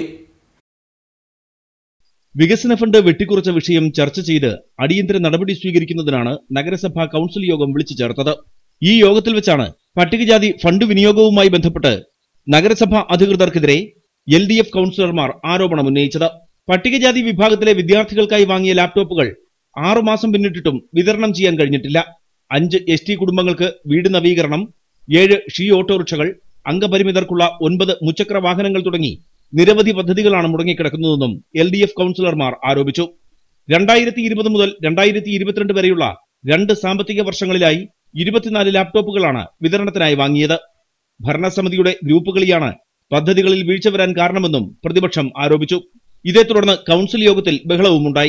വികസന ഫണ്ട് വെട്ടിക്കുറച്ച വിഷയം ചർച്ച ചെയ്ത് അടിയന്തര നടപടി സ്വീകരിക്കുന്നതിനാണ് നഗരസഭാ കൌൺസിൽ യോഗം വിളിച്ചു ചേർത്തത്. ഈ യോഗത്തിൽ വെച്ചാണ് പട്ടികജാതി ഫണ്ട് വിനിയോഗവുമായി ബന്ധപ്പെട്ട് നഗരസഭാ അധികൃതർക്കെതിരെ എൽ ഡി എഫ് കൌൺസിലർമാർ ആരോപണം ഉന്നയിച്ചത്. പട്ടികജാതി വിഭാഗത്തിലെ വിദ്യാർത്ഥികൾക്കായി വാങ്ങിയ ലാപ്ടോപ്പുകൾ ആറുമാസം പിന്നിട്ടിട്ടും വിതരണം ചെയ്യാൻ കഴിഞ്ഞിട്ടില്ല. അഞ്ച് എസ് ടി കുടുംബങ്ങൾക്ക് വീട് നവീകരണം, ഏഴ് ഷീ ഓട്ടോറിക്ഷകൾ, അംഗപരിമിതർക്കുള്ള ഒൻപത് മുച്ചക്ര വാഹനങ്ങൾ തുടങ്ങി നിരവധി പദ്ധതികളാണ് മുടങ്ങിക്കിടക്കുന്നതെന്നും എൽ ഡി എഫ് കൌൺസിലർമാർ ആരോപിച്ചു. രണ്ടായിരത്തി ഇരുപത് മുതൽ രണ്ടായിരത്തി ഇരുപത്തിരണ്ട് വരെയുള്ള രണ്ട് സാമ്പത്തിക വർഷങ്ങളിലായി ഇരുപത്തിനാല് ലാപ്ടോപ്പുകളാണ് വിതരണത്തിനായി വാങ്ങിയത്. ഭരണസമിതിയുടെ ഗ്രൂപ്പുകളിയാണ് പദ്ധതികളിൽ വീഴ്ച വരാൻ കാരണമെന്നും പ്രതിപക്ഷം ആരോപിച്ചു. ഇതേ തുടർന്ന് കൌൺസിൽ യോഗത്തിൽ ബഹളവുമുണ്ടായി.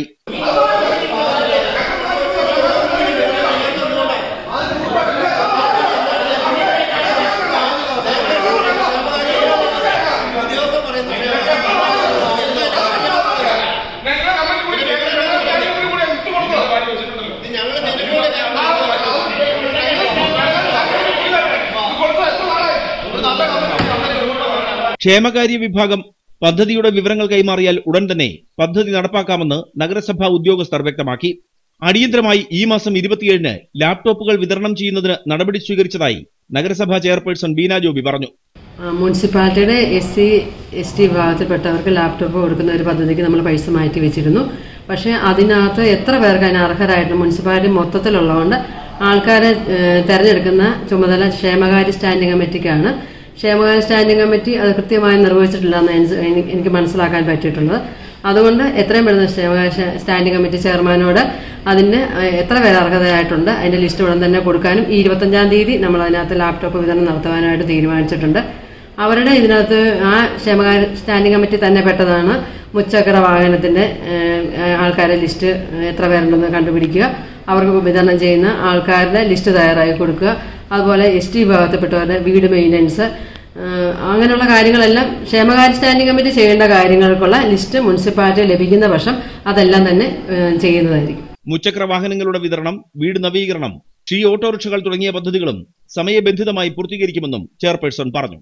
ക്ഷേമകാര്യ വിഭാഗം പദ്ധതിയുടെ വിവരങ്ങൾ കൈമാറിയാൽ ഉടൻ തന്നെ പദ്ധതി നടപ്പാക്കാമെന്ന് നഗരസഭാ ഉദ്യോഗസ്ഥർ വ്യക്തമാക്കി. അടിയന്തരമായി ഈ മാസം ഇരുപത്തിയേഴിന് ലാപ്ടോപ്പുകൾ വിതരണം ചെയ്യുന്നതിന് നടപടി സ്വീകരിച്ചതായി നഗരസഭാ ചെയർപേഴ്സൺ ബീന ജോബി പറഞ്ഞു. മുനിസിപ്പാലിറ്റിയുടെ എസ് സി എസ് ടി വിഭാഗത്തിൽപ്പെട്ടവർക്ക് ലാപ്ടോപ്പ് കൊടുക്കുന്ന ഒരു പദ്ധതിക്ക് നമ്മൾ പൈസ മാറ്റി വെച്ചിരുന്നു. പക്ഷേ അതിനകത്ത് എത്ര പേർക്ക് അതിന് അർഹരായിട്ട് മുനിസിപ്പാലിറ്റി മൊത്തത്തിലുള്ളതുകൊണ്ട് ആൾക്കാരെ തെരഞ്ഞെടുക്കുന്ന ചുമതല ക്ഷേമകാര്യ സ്റ്റാൻഡിംഗ് കമ്മിറ്റിക്കാണ്. ക്ഷേമകാര്യ സ്റ്റാൻഡിംഗ് കമ്മിറ്റി അത് കൃത്യമായി നിർവഹിച്ചിട്ടില്ല എന്ന് എനിക്ക് മനസ്സിലാക്കാൻ പറ്റിയിട്ടുള്ളത്. അതുകൊണ്ട് എത്രയും പെട്ടെന്ന് ക്ഷേമകാര്യ സ്റ്റാൻഡിംഗ് കമ്മിറ്റി ചെയർമാനോട് അതിന് എത്ര പേര് അർഹതയായിട്ടുണ്ട് അതിന്റെ ലിസ്റ്റ് ഉടൻ തന്നെ കൊടുക്കാനും ഈ ഇരുപത്തഞ്ചാം തീയതി നമ്മൾ അതിനകത്ത് ലാപ്ടോപ്പ് വിതരണം നടത്തുവാനായിട്ട് തീരുമാനിച്ചിട്ടുണ്ട്. അവരുടെ ഇതിനകത്ത് ആ ക്ഷേമകാര്യ സ്റ്റാൻഡിംഗ് കമ്മിറ്റി തന്നെ പെട്ടതാണ് മുച്ചക്ര വാഹനത്തിന്റെ ആൾക്കാരുടെ ലിസ്റ്റ് എത്ര പേരുണ്ടെന്ന് കണ്ടുപിടിക്കുക, അവർക്ക് വിതരണം ചെയ്യുന്ന ആൾക്കാരുടെ ലിസ്റ്റ് തയ്യാറാക്കി കൊടുക്കുക, അതുപോലെ എസ് ടി വിഭാഗത്തിൽപ്പെട്ടവരുടെ വീട് മെയിൻ്റനൻസ്, അങ്ങനെയുള്ള കാര്യങ്ങളെല്ലാം ക്ഷേമകാര്യ സ്റ്റാൻഡിംഗ് കമ്മിറ്റി ചെയ്യേണ്ട കാര്യങ്ങൾക്കുള്ള ലിസ്റ്റ് മുനിസിപ്പാലിറ്റി ലഭിക്കുന്ന പക്ഷം അതെല്ലാം തന്നെ ചെയ്യുന്നതായിരിക്കും. മുച്ചക്ര വാഹനങ്ങളുടെ വിതരണം, വീട് നവീകരണം, ഷീ ഓട്ടോറിക്ഷകൾ തുടങ്ങിയ പദ്ധതികളും സമയബന്ധിതമായി പൂർത്തീകരിക്കുമെന്നും ചെയർപേഴ്സൺ പറഞ്ഞു.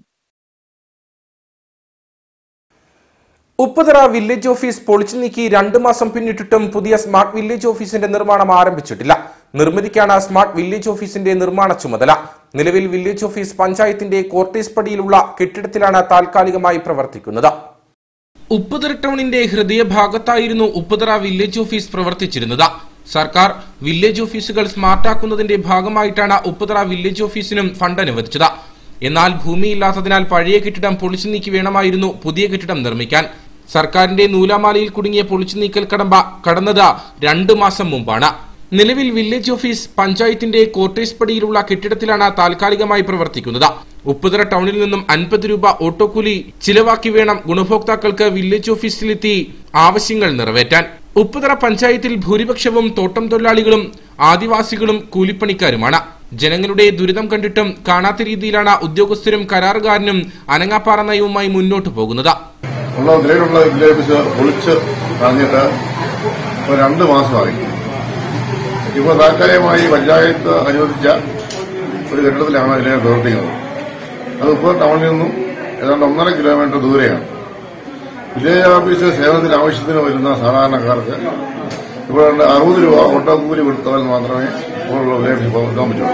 ഉപ്പുതറ വില്ലേജ് ഓഫീസ് പൊളിച്ചു നീക്കി രണ്ടു മാസം പിന്നിട്ടിട്ടും പുതിയ സ്മാർട്ട് വില്ലേജ് ഓഫീസിന്റെ നിർമ്മാണം ആരംഭിച്ചിട്ടില്ല. നിർമ്മിതിക്കാണ് സ്മാർട്ട് വില്ലേജ് ഓഫീസിന്റെ നിർമ്മാണ ചുമതല. നിലവിൽ വില്ലേജ് ഓഫീസ് പഞ്ചായത്തിന്റെ കോർട്ടേഴ്സ് പടിയിലുള്ള കെട്ടിടത്തിലാണ് താൽക്കാലികമായി പ്രവർത്തിക്കുന്നത്. ഉപ്പുതറ ടൗണിന്റെ ഹൃദയഭാഗത്തായിരുന്നു ഉപ്പുതറ വില്ലേജ് ഓഫീസ് പ്രവർത്തിച്ചിരുന്നത്. സർക്കാർ വില്ലേജ് ഓഫീസുകൾ സ്മാർട്ടാക്കുന്നതിന്റെ ഭാഗമായിട്ടാണ് ഉപ്പുതറ വില്ലേജ് ഓഫീസിനും ഫണ്ട് അനുവദിച്ചത്. എന്നാൽ ഭൂമിയില്ലാത്തതിനാൽ പഴയ കെട്ടിടം പൊളിച്ചു നീക്കി വേണമായിരുന്നു പുതിയ കെട്ടിടം നിർമ്മിക്കാൻ. സർക്കാരിന്റെ നൂലാമാലയിൽ കുടുങ്ങിയ പൊളിച്ചു നീക്കൽ കടമ്പ കടന്നത് രണ്ടു മാസം മുമ്പാണ്. നിലവിൽ വില്ലേജ് ഓഫീസ് പഞ്ചായത്തിന്റെ കോർട്ടേഴ്സ് പടിയിലുള്ള കെട്ടിടത്തിലാണ് താൽക്കാലികമായി പ്രവർത്തിക്കുന്നത്. ഉപ്പുതറ ടൗണിൽ നിന്നും അൻപത് രൂപ ഓട്ടോക്കൂലി ചിലവാക്കി വേണം ഗുണഭോക്താക്കൾക്ക് വില്ലേജ് ഓഫീസിലെത്തി ആവശ്യങ്ങൾ നിറവേറ്റാൻ. ഉപ്പുതറ പഞ്ചായത്തിൽ ഭൂരിപക്ഷവും തോട്ടം തൊഴിലാളികളും ആദിവാസികളും കൂലിപ്പണിക്കാരുമാണ്. ജനങ്ങളുടെ ദുരിതം കണ്ടിട്ടും കാണാത്ത രീതിയിലാണ് ഉദ്യോഗസ്ഥരും കരാറുകാരനും അനങ്ങാപ്പാറ നയവുമായി മുന്നോട്ട് പോകുന്നത്. രണ്ട് മാസമായി ഇപ്പോൾ താൽക്കാലികമായി പഞ്ചായത്ത് അനുവദിച്ച ഒരു കെട്ടിടത്തിലാണ് ഇതിനെ പ്രവർത്തിക്കുന്നത്. അത് ഇപ്പോൾ ടൗണിൽ നിന്നും ഏതാണ്ട് ഒന്നര കിലോമീറ്റർ ദൂരെയാണ്. വില്ലേജ് ഓഫീസ് സേവനത്തിന് ആവശ്യത്തിന് വരുന്ന സാധാരണക്കാർക്ക് ഇപ്പോൾ അറുപത് രൂപ ഓട്ടോക്കൂലി കൊടുത്താൽ മാത്രമേ ഇപ്പോഴുള്ള വില്ലേജ് പോകാൻ പറ്റുള്ളൂ.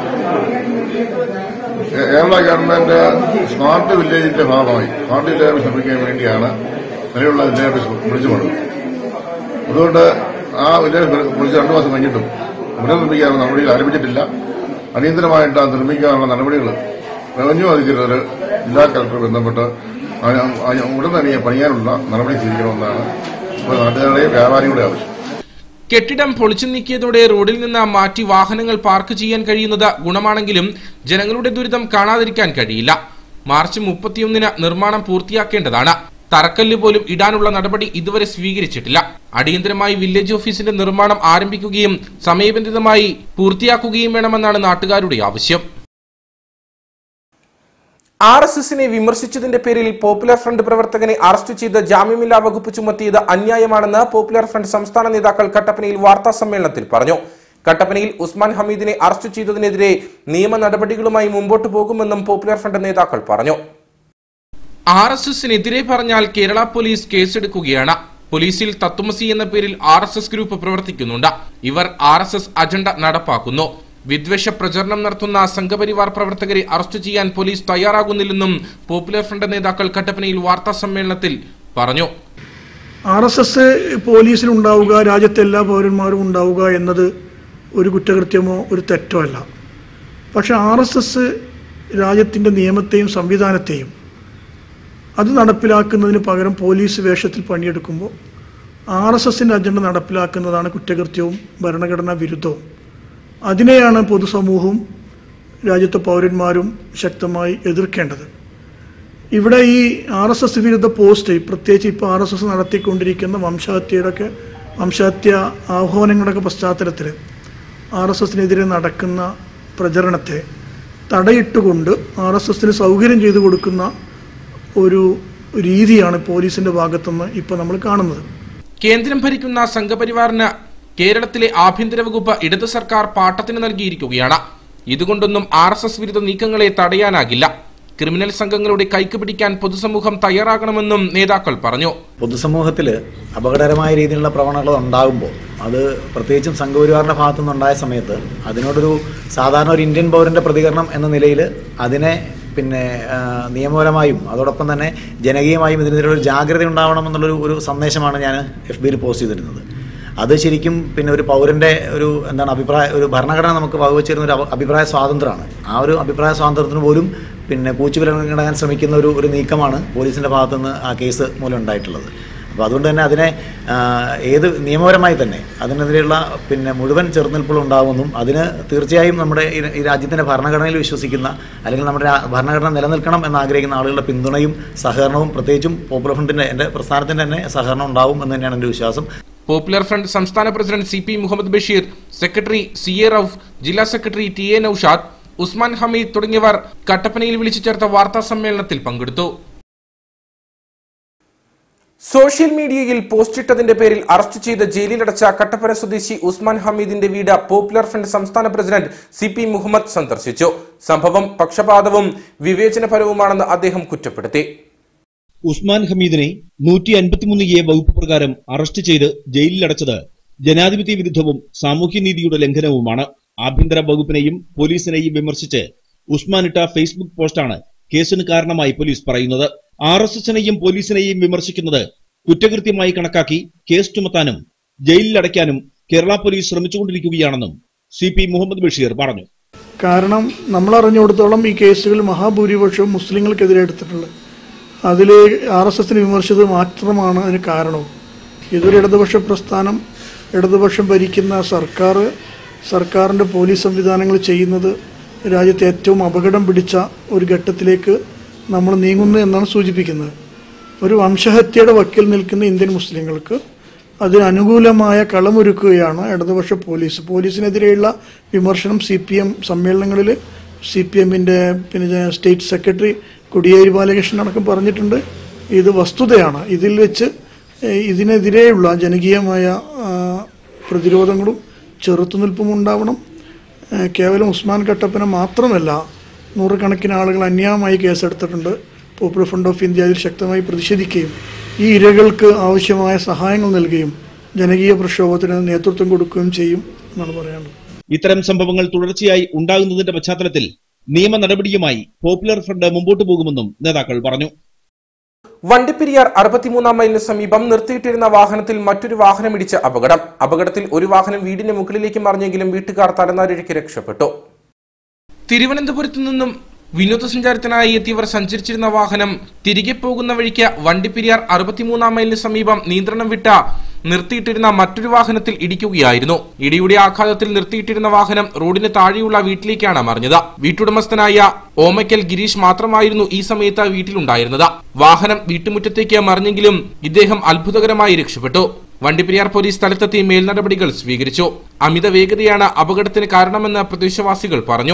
കേരള ഗവൺമെന്റ് സ്മാർട്ട് വില്ലേജിന്റെ ഭാഗമായി സ്മാർട്ട് വില്ലേജ് ഓഫീസ് നിർമ്മിക്കാൻ വേണ്ടിയാണ് നിലവിലുള്ള വില്ലേജ് ഓഫീസ് പൊളിച്ചു പോയത്. അതുകൊണ്ട് ആ വില്ലേജ് പൊളിച്ച് രണ്ടു മാസം കഴിഞ്ഞിട്ടും ഇവിടെ നിർമ്മിക്കാനുള്ള നടപടികൾ ആരംഭിച്ചിട്ടില്ല. അടിയന്തരമായിട്ട് അത് നിർമ്മിക്കാനുള്ള നടപടികൾ റവന്യൂ അധികൃതർ ജില്ലാ കളക്ടർ ബന്ധപ്പെട്ട് ഉടൻ തന്നെ പണിയാനുള്ള നടപടി സ്വീകരിക്കണമെന്നാണ് ഇപ്പോൾ നാട്ടുകാരുടെയും വ്യാപാരികളുടെ ആവശ്യം. കെട്ടിടം പൊളിച്ചു നീക്കിയതോടെ റോഡിൽ നിന്ന് മാറ്റി വാഹനങ്ങൾ പാർക്ക് ചെയ്യാൻ കഴിയുന്നത് ഗുണമാണെങ്കിലും ജനങ്ങളുടെ ദുരിതം കാണാതിരിക്കാൻ കഴിയില്ല. മാർച്ച് മുപ്പത്തിയൊന്നിന് നിർമ്മാണം പൂർത്തിയാക്കേണ്ടതാണ്. തറക്കല്ല് പോലും ഇടാനുള്ള നടപടി ഇതുവരെ സ്വീകരിച്ചിട്ടില്ല. അടിയന്തരമായി വില്ലേജ് ഓഫീസിന്റെ നിർമ്മാണം ആരംഭിക്കുകയും സമയബന്ധിതമായി പൂർത്തിയാക്കുകയും വേണമെന്നാണ് നാട്ടുകാരുടെ ആവശ്യം. ആർ എസ് എസിനെ വിമർശിച്ചതിന്റെ പേരിൽ പോപ്പുലർ ഫ്രണ്ട് പ്രവർത്തകനെ അറസ്റ്റ് ചെയ്ത് ജാമ്യമില്ലാ വകുപ്പ് ചുമത്തിയത് അന്യായമാണെന്ന് പോപ്പുലർ ഫ്രണ്ട് സംസ്ഥാന നേതാക്കൾ കട്ടപ്പനയിൽ വാർത്താ സമ്മേളനത്തിൽ പറഞ്ഞു. കട്ടപ്പനയിൽ ഉസ്മാൻ ഹമീദിനെ അറസ്റ്റ് ചെയ്തതിനെതിരെ നിയമ നടപടികളുമായി മുമ്പോട്ടു പോകുമെന്നും പോപ്പുലർ ഫ്രണ്ട് നേതാക്കൾ പറഞ്ഞു. ആർ എസ് എസിനെതിരെ പറഞ്ഞാൽ കേരള പോലീസ് കേസെടുക്കുകയാണ്. പോലീസിൽ തത്വമസി എന്ന പേരിൽ ആർ എസ് എസ് ഗ്രൂപ്പ് പ്രവർത്തിക്കുന്നുണ്ട്. ഇവർ ആർ എസ് എസ് അജണ്ട നടപ്പാക്കുന്നു. വിദ്വേഷ പ്രചരണം നടത്തുന്ന സംഘപരിവാർ പ്രവർത്തകരെ അറസ്റ്റ് ചെയ്യാൻ പോലീസ് തയ്യാറാകുന്നില്ലെന്നും പോപ്പുലർ ഫ്രണ്ട് നേതാക്കൾ കട്ടപ്പനയിൽ വാർത്താ സമ്മേളനത്തിൽ പറഞ്ഞു. ആർ എസ് എസ് പോലീസിൽ ഉണ്ടാവുക, രാജ്യത്തെ എല്ലാ പൗരന്മാരും ഉണ്ടാവുക എന്നത് ഒരു കുറ്റകൃത്യമോ ഒരു തെറ്റോ അല്ല. പക്ഷെ ആർ എസ് എസ് രാജ്യത്തിൻ്റെ നിയമത്തെയും സംവിധാനത്തെയും അത് നടപ്പിലാക്കുന്നതിന് പകരം പോലീസ് വേഷത്തിൽ പണിയെടുക്കുമ്പോൾ ആർ എസ് എസിൻ്റെ അജണ്ട നടപ്പിലാക്കുന്നതാണ് കുറ്റകൃത്യവും ഭരണഘടനാ വിരുദ്ധവും. അതിനെയാണ് പൊതുസമൂഹവും രാജ്യത്തെ പൗരന്മാരും ശക്തമായി എതിർക്കേണ്ടത്. ഇവിടെ ഈ ആർ എസ് എസ് വിരുദ്ധ പോസ്റ്റ്, പ്രത്യേകിച്ച് ഇപ്പോൾ ആർ എസ് എസ് നടത്തിക്കൊണ്ടിരിക്കുന്ന വംശഹത്യയുടെയൊക്കെ വംശഹത്യ ആഹ്വാനങ്ങളുടെയൊക്കെ പശ്ചാത്തലത്തിൽ ആർ എസ് എസിനെതിരെ നടക്കുന്ന പ്രചരണത്തെ തടയിട്ടുകൊണ്ട് ആർ എസ് എസിന് സൗകര്യം ചെയ്തു കൊടുക്കുന്ന ഒരു രീതിയാണ് പോലീസിന്റെ ഭാഗത്തുനിന്ന് ഇപ്പോൾ നമ്മൾ കാണുന്നത്. കേന്ദ്രം ഭരിക്കുന്ന സംഘപരിവാറിന് കേരളത്തിലെ ആഭ്യന്തര വകുപ്പ് ഇടത് സർക്കാർ പാട്ടത്തിന് നൽകിയിരിക്കുകയാണ്. ഇതുകൊണ്ടൊന്നും ആർ എസ് എസ് വിരുദ്ധ നീക്കങ്ങളെ തടയാനാകില്ല. ക്രിമിനൽ സംഘങ്ങളുടെ കൈക്ക് പിടിക്കാൻ പൊതുസമൂഹം തയ്യാറാകണമെന്നും നേതാക്കൾ പറഞ്ഞു. പൊതുസമൂഹത്തിൽ അപകടകരമായ രീതിയിലുള്ള പ്രവണതകൾ ഉണ്ടാകുമ്പോൾ അത് പ്രത്യേകിച്ചും സംഘപരിവാറിന്റെ ഭാഗത്തുനിന്നുണ്ടായ സമയത്ത് അതിനോടൊരു സാധാരണ ഒരു ഇന്ത്യൻ പൗരന്റെ പ്രതികരണം എന്ന നിലയിൽ അതിനെ പിന്നെ നിയമപരമായും അതോടൊപ്പം തന്നെ ജനകീയമായും ഇതിനെതിരെ ഒരു ജാഗ്രത ഉണ്ടാവണമെന്നുള്ളൊരു ഒരു സന്ദേശമാണ് ഞാൻ എഫ് ബിയിൽ പോസ്റ്റ് ചെയ്തിരുന്നത്. അത് ശരിക്കും പിന്നെ ഒരു പൗരൻ്റെ ഒരു എന്താണ് അഭിപ്രായ ഒരു ഭരണഘടന നമുക്ക് വകുവച്ചിരുന്ന ഒരു അഭിപ്രായ സ്വാതന്ത്ര്യമാണ്. ആ ഒരു അഭിപ്രായ സ്വാതന്ത്ര്യത്തിന് പോലും പിന്നെ പൂച്ചുവിലങ്ങാൻ ശ്രമിക്കുന്ന ഒരു ഒരു നീക്കമാണ് പോലീസിൻ്റെ ഭാഗത്തുനിന്ന് ആ കേസ് മൂലം ഉണ്ടായിട്ടുള്ളത്. അപ്പോൾ അതുകൊണ്ട് തന്നെ അതിനെ ഏത് നിയമപരമായി തന്നെ അതിനെതിരെയുള്ള പിന്നെ മുഴുവൻ ചെറുനിൽപ്പുകളും ഉണ്ടാകുമെന്നും അതിന് തീർച്ചയായും നമ്മുടെ ഈ രാജ്യത്തിൻ്റെ ഭരണഘടനയിൽ വിശ്വസിക്കുന്ന അല്ലെങ്കിൽ നമ്മുടെ ഭരണഘടന നിലനിൽക്കണം എന്നാഗ്രഹിക്കുന്ന ആളുകളുടെ പിന്തുണയും സഹകരണവും പ്രത്യേകിച്ചും പോപ്പുലർ ഫ്രണ്ടിൻ്റെ എൻ്റെ പ്രസ്ഥാനത്തിൻ്റെ തന്നെ സഹകരണം ഉണ്ടാവും എന്ന് തന്നെയാണ് എൻ്റെ വിശ്വാസം. പോപ്പുലർ ഫ്രണ്ട് സംസ്ഥാന president C P Muhammad Basheer, secretary C A Rauf, ജില്ലാ secretary T A Naushad, Usman Hameed തുടങ്ങിയവർ കട്ടപ്പനയിൽ വിളിച്ചു ചേർത്ത വാർത്താ സമ്മേളനത്തിൽ പങ്കെടുത്തു. സോഷ്യൽ മീഡിയയിൽ പോസ്റ്റിട്ടതിന്റെ പേരിൽ അറസ്റ്റ് ചെയ്ത് ജയിലിലടച്ച കട്ടപ്പന സ്വദേശി ഉസ്മാൻ ഹമീദിന്റെ വീട് പോപ്പുലർ ഫ്രണ്ട് സംസ്ഥാന പ്രസിഡന്റ് സി പി മുഹമ്മദ് സന്ദർശിച്ചു. സംഭവം പക്ഷപാതവും വിവേചനപരവുമാണെന്ന് അദ്ദേഹം കുറ്റപ്പെടുത്തി. ഉസ്മാൻ ഹമീദിനെ നൂറ്റി അൻപത്തിമൂന്ന് എ വകുപ്പ് പ്രകാരം അറസ്റ്റ് ചെയ്ത് ജയിലിലടച്ചത് ജനാധിപത്യ വിരുദ്ധവും സാമൂഹ്യനീതിയുടെ ലംഘനവുമാണ്. ആഭ്യന്തര വകുപ്പിനെയും പോലീസിനെയും വിമർശിച്ച് ഉസ്മാൻ ഇട്ട ഫേസ്ബുക്ക് പോസ്റ്റാണ് കേസിന് കാരണമായി പോലീസ് പറയുന്നത്. ആർ എസ് എസിനെയും പോലീസിനെയും വിമർശിക്കുന്നത് കുറ്റകൃത്യമായി കണക്കാക്കി കേസ് ചുമത്താനും ജയിലിലടയ്ക്കാനും കേരള പോലീസ് ശ്രമിച്ചുകൊണ്ടിരിക്കുകയാണെന്നും സി പി മുഹമ്മദ് ബഷീർ പറഞ്ഞു. കാരണം നമ്മൾ അറിഞ്ഞുകൊടുത്തോളം ഈ കേസുകൾ മഹാഭൂരിപക്ഷവും മുസ്ലിങ്ങൾക്കെതിരെ എടുത്തിട്ടുള്ളത്. അതിൽ ആർ എസ് എസിനെ വിമർശിച്ചത് മാത്രമാണ് അതിന് കാരണവും. ഇതൊരു ഇടതുപക്ഷ പ്രസ്ഥാനം, ഇടതുപക്ഷം ഭരിക്കുന്ന സർക്കാർ, സർക്കാരിൻ്റെ പോലീസ് സംവിധാനങ്ങൾ ചെയ്യുന്നത് രാജ്യത്തെ ഏറ്റവും അപകടം പിടിച്ച ഒരു ഘട്ടത്തിലേക്ക് നമ്മൾ നീങ്ങുന്നു എന്നാണ് സൂചിപ്പിക്കുന്നത്. ഒരു വംശഹത്യയുടെ വക്കിൽ നിൽക്കുന്ന ഇന്ത്യൻ മുസ്ലിങ്ങൾക്ക് അതിനനുകൂലമായ കളമൊരുക്കുകയാണ് ഇടതുപക്ഷ പോലീസ്. പോലീസിനെതിരെയുള്ള വിമർശനം സി പി എം സമ്മേളനങ്ങളിൽ സി പി എമ്മിൻ്റെ പിന്നെ സ്റ്റേറ്റ് സെക്രട്ടറി കോടിയേരി ബാലകൃഷ്ണൻ അടക്കം പറഞ്ഞിട്ടുണ്ട്. ഇത് വസ്തുതയാണ്. ഇതിൽ വെച്ച് ഇതിനെതിരെയുള്ള ജനകീയമായ പ്രതിരോധങ്ങളും ചെറുത്തുനിൽപ്പും ഉണ്ടാവണം. കേവലം ഉസ്മാൻ കട്ടപ്പന മാത്രമല്ല, നൂറുകണക്കിന് ആളുകൾ അന്യായമായി കേസെടുത്തിട്ടുണ്ട്. പോപ്പുലർ ഫ്രണ്ട് ഓഫ് ഇന്ത്യ അതിൽ ശക്തമായി പ്രതിഷേധിക്കുകയും ഈ ഇരകൾക്ക് ആവശ്യമായ സഹായങ്ങൾ നൽകുകയും ജനകീയ പ്രക്ഷോഭത്തിന് നേതൃത്വം കൊടുക്കുകയും ചെയ്യും എന്നാണ് പറയാനുള്ളത്. ഇത്തരം സംഭവങ്ങൾ തുടർച്ചയായി ഉണ്ടാകുന്നതിന്റെ പശ്ചാത്തലത്തിൽ നിയമ നടപടിയുമായി പോപ്പുലർ ഫ്രണ്ട് മുമ്പോട്ടു പോകുമെന്നും നേതാക്കൾ പറഞ്ഞു. വണ്ടിപ്പെരിയാർ അറുപത്തിമൂന്നാം മൈലിന് സമീപം നിർത്തിയിട്ടിരുന്ന വാഹനത്തിൽ മറ്റൊരു വാഹനമിടിച്ച് അപകടം. അപകടത്തിൽ ഒരു വാഹനം വീടിന് മുകളിലേക്ക് മറിഞ്ഞെങ്കിലും വീട്ടുകാർ തലനാരിഴയ്ക്ക് രക്ഷപ്പെട്ടു. തിരുവനന്തപുരത്തു നിന്നും വിനോദസഞ്ചാരത്തിനായി എത്തിയവർ സഞ്ചരിച്ചിരുന്ന വാഹനം തിരികെ പോകുന്ന വഴിക്ക് വണ്ടിപ്പെരിയാർ അറുപത്തിമൂന്നാം മൈലിന് സമീപം നിയന്ത്രണം വിട്ട നിർത്തിയിട്ടിരുന്ന മറ്റൊരു വാഹനത്തിൽ ഇടിക്കുകയായിരുന്നു. ഇടിയുടെ ആഘാതത്തിൽ നിർത്തിയിട്ടിരുന്ന വാഹനം റോഡിന് താഴെയുള്ള വീട്ടിലേക്കാണ് മറിഞ്ഞത്. വീട്ടുടമസ്ഥനായ ഓമയ്ക്കൽ ഗിരീഷ് മാത്രമായിരുന്നു ഈ സമയത്ത് വീട്ടിലുണ്ടായിരുന്നത്. വാഹനം വീട്ടുമുറ്റത്തേക്ക് മറിഞ്ഞെങ്കിലും ഇദ്ദേഹം അത്ഭുതകരമായി രക്ഷപ്പെട്ടു. വണ്ടിപ്പെരിയാർ പോലീസ് സ്ഥലത്തെത്തി മേൽനടപടികൾ സ്വീകരിച്ചു. അമിത വേഗതയാണ് അപകടത്തിന് കാരണമെന്ന് പ്രദേശവാസികൾ പറഞ്ഞു.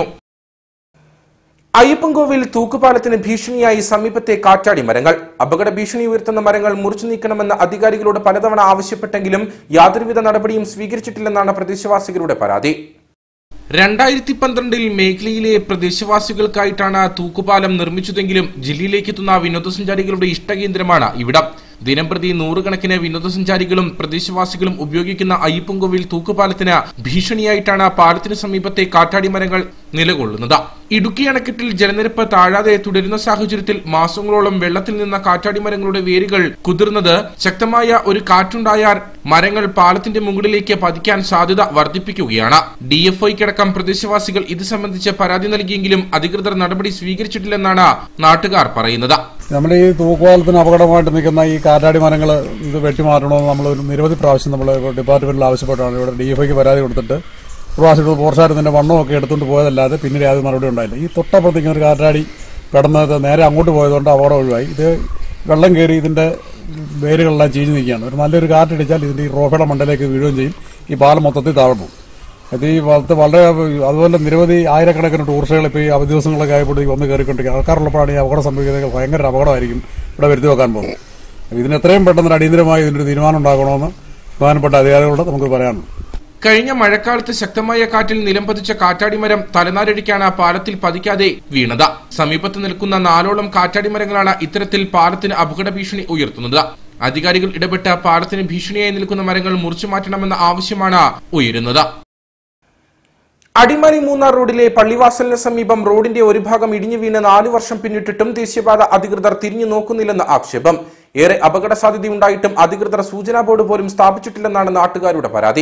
അയ്യപ്പൻകോവിൽ തൂക്കുപാലത്തിന് ഭീഷണിയായി സമീപത്തെ കാറ്റാടി മരങ്ങൾ. അപകട ഭീഷണി ഉയർത്തുന്ന മരങ്ങൾ മുറിച്ചു നീക്കണമെന്ന് അധികാരികളോട് പലതവണ ആവശ്യപ്പെട്ടെങ്കിലും യാതൊരുവിധ നടപടിയും സ്വീകരിച്ചിട്ടില്ലെന്നാണ് പ്രദേശവാസികളുടെ പരാതി. രണ്ടായിരത്തി പന്ത്രണ്ടിൽ മേഖലയിലെ പ്രദേശവാസികൾക്കായിട്ടാണ് തൂക്കുപാലം നിർമ്മിച്ചതെങ്കിലും ജില്ലയിലേക്ക് എത്തുന്ന വിനോദസഞ്ചാരികളുടെ ഇഷ്ടകേന്ദ്രമാണ് ഇവിടം. ദിനംപ്രതി നൂറുകണക്കിന് വിനോദസഞ്ചാരികളും പ്രദേശവാസികളും ഉപയോഗിക്കുന്ന അയ്യപ്പൻകോവിൽ തൂക്കുപാലത്തിന് ഭീഷണിയായിട്ടാണ് പാലത്തിന് സമീപത്തെ കാറ്റാടി മരങ്ങൾ നിലകൊള്ളുന്നത്. ഇടുക്കി അണക്കെട്ടിൽ ജലനിരപ്പ് താഴാതെ തുടരുന്ന സാഹചര്യത്തിൽ മാസങ്ങളോളം വെള്ളത്തിൽ നിന്ന കാറ്റാടി മരങ്ങളുടെ വേരുകൾ കുതിർന്നത് ശക്തമായ ഒരു കാറ്റുണ്ടായാൽ മരങ്ങൾ പാലത്തിന്റെ മുകളിലേക്ക് പതിക്കാൻ സാധ്യത വർദ്ധിപ്പിക്കുകയാണ്. ഡി എഫ് ഐക്കടക്കം പ്രദേശവാസികൾ ഇത് സംബന്ധിച്ച് പരാതി നൽകിയെങ്കിലും അധികൃതർ നടപടി സ്വീകരിച്ചിട്ടില്ലെന്നാണ് നാട്ടുകാർ പറയുന്നത്. നമ്മുടെ ഈ തൂക്കുപാലത്തിന് അപകടമായിട്ട് നിൽക്കുന്ന ഈ കാറ്റാടി മരങ്ങൾ ഇത് വെട്ടിമാറ്റണമെന്ന് നമ്മൾ നിരവധി പ്രാവശ്യം നമ്മൾ ഡിപ്പാർട്ട്മെന്റിൽ ആവശ്യപ്പെട്ടാണ്. ഇവിടെ ഡി എഫ് ഐക്ക് പരാതി കൊടുത്തിട്ട് പ്രാവശ്യം പോർച്ചാരത്തിന്റെ വണ്ണമൊക്കെ എടുത്തുകൊണ്ട് പോയതല്ലാതെ പിന്നീട് യാതൊരു മറുപടി ഉണ്ടായില്ല. ഈ തൊട്ടപ്പുറത്തേക്ക് ഒരു കാറ്റാടി കടന്നത് നേരെ അങ്ങോട്ട് പോയതുകൊണ്ട് അപകടം ഒഴിവായി. ഇത് വെള്ളം കയറി ഇതിന്റെ വേരുകളെല്ലാം ചീഞ്ഞു നിൽക്കുകയാണ്. ഒരു നല്ലൊരു കാറ്റടിച്ചാൽ ഇതിന്റെ ഈ റോഫയുടെ മണ്ടയിലേക്ക് വീഴുകയും ചെയ്യും. ഈ പാലം മൊത്തത്തിൽ താഴ്ന്നു. അത് ഈ ഭാഗത്ത് വളരെ അതുപോലെ നിരവധി ആയിരക്കണക്കിന് ടൂറിസ്റ്റുകൾ ഇപ്പോൾ ഈ അവധി ദിവസങ്ങളൊക്കെ ആയപ്പോഴത്തേക്ക് വന്ന് കയറിക്കൊണ്ടിരിക്കുക. ആൾക്കാരുള്ളപ്പോഴാണ് ഈ അപകടം സംഭവിക്കുന്നത്. ഭയങ്കര അപകടമായിരിക്കും ഇവിടെ വരുത്തി വെക്കാൻ പോകുന്നത്. ഇതിന് എത്രയും പെട്ടെന്ന് അടിയന്തരമായി ഇതിനൊരു തീരുമാനം ഉണ്ടാക്കണമെന്ന് പ്രധാനപ്പെട്ട അധികാരികളോട് നമുക്ക് പറയാനുണ്ട്. കഴിഞ്ഞ മഴക്കാലത്ത് ശക്തമായ കാറ്റിൽ നിലംപതിച്ച കാറ്റാടി മരം തലനാരിഴയ്ക്കാണ് പാലത്തിൽ പതിക്കാതെ വീണത്. സമീപത്ത് നിൽക്കുന്ന നാലോളം കാറ്റാടി മരങ്ങളാണ് ഇത്തരത്തിൽ പാലത്തിന് അപകട ഭീഷണി ഉയർത്തുന്നത്. അധികാരികൾ ഇടപെട്ട് പാലത്തിന് ഭീഷണിയായി നിൽക്കുന്ന മരങ്ങൾ മുറിച്ചു മാറ്റണമെന്ന ആവശ്യമാണ് ഉയരുന്നത്. അടിമാലി മൂന്നാർ റോഡിലെ പള്ളിവാസലിന് സമീപം റോഡിന്റെ ഒരു ഭാഗം ഇടിഞ്ഞു വീണ് നാലു വർഷം പിന്നിട്ടിട്ടും ദേശീയപാത അധികൃതർ തിരിഞ്ഞു നോക്കുന്നില്ലെന്ന ആക്ഷേപം. ഏറെ അപകട സാധ്യതയുണ്ടായിട്ടും അധികൃതർ സൂചനാ ബോർഡ് പോലും സ്ഥാപിച്ചിട്ടില്ലെന്നാണ് നാട്ടുകാരുടെ പരാതി.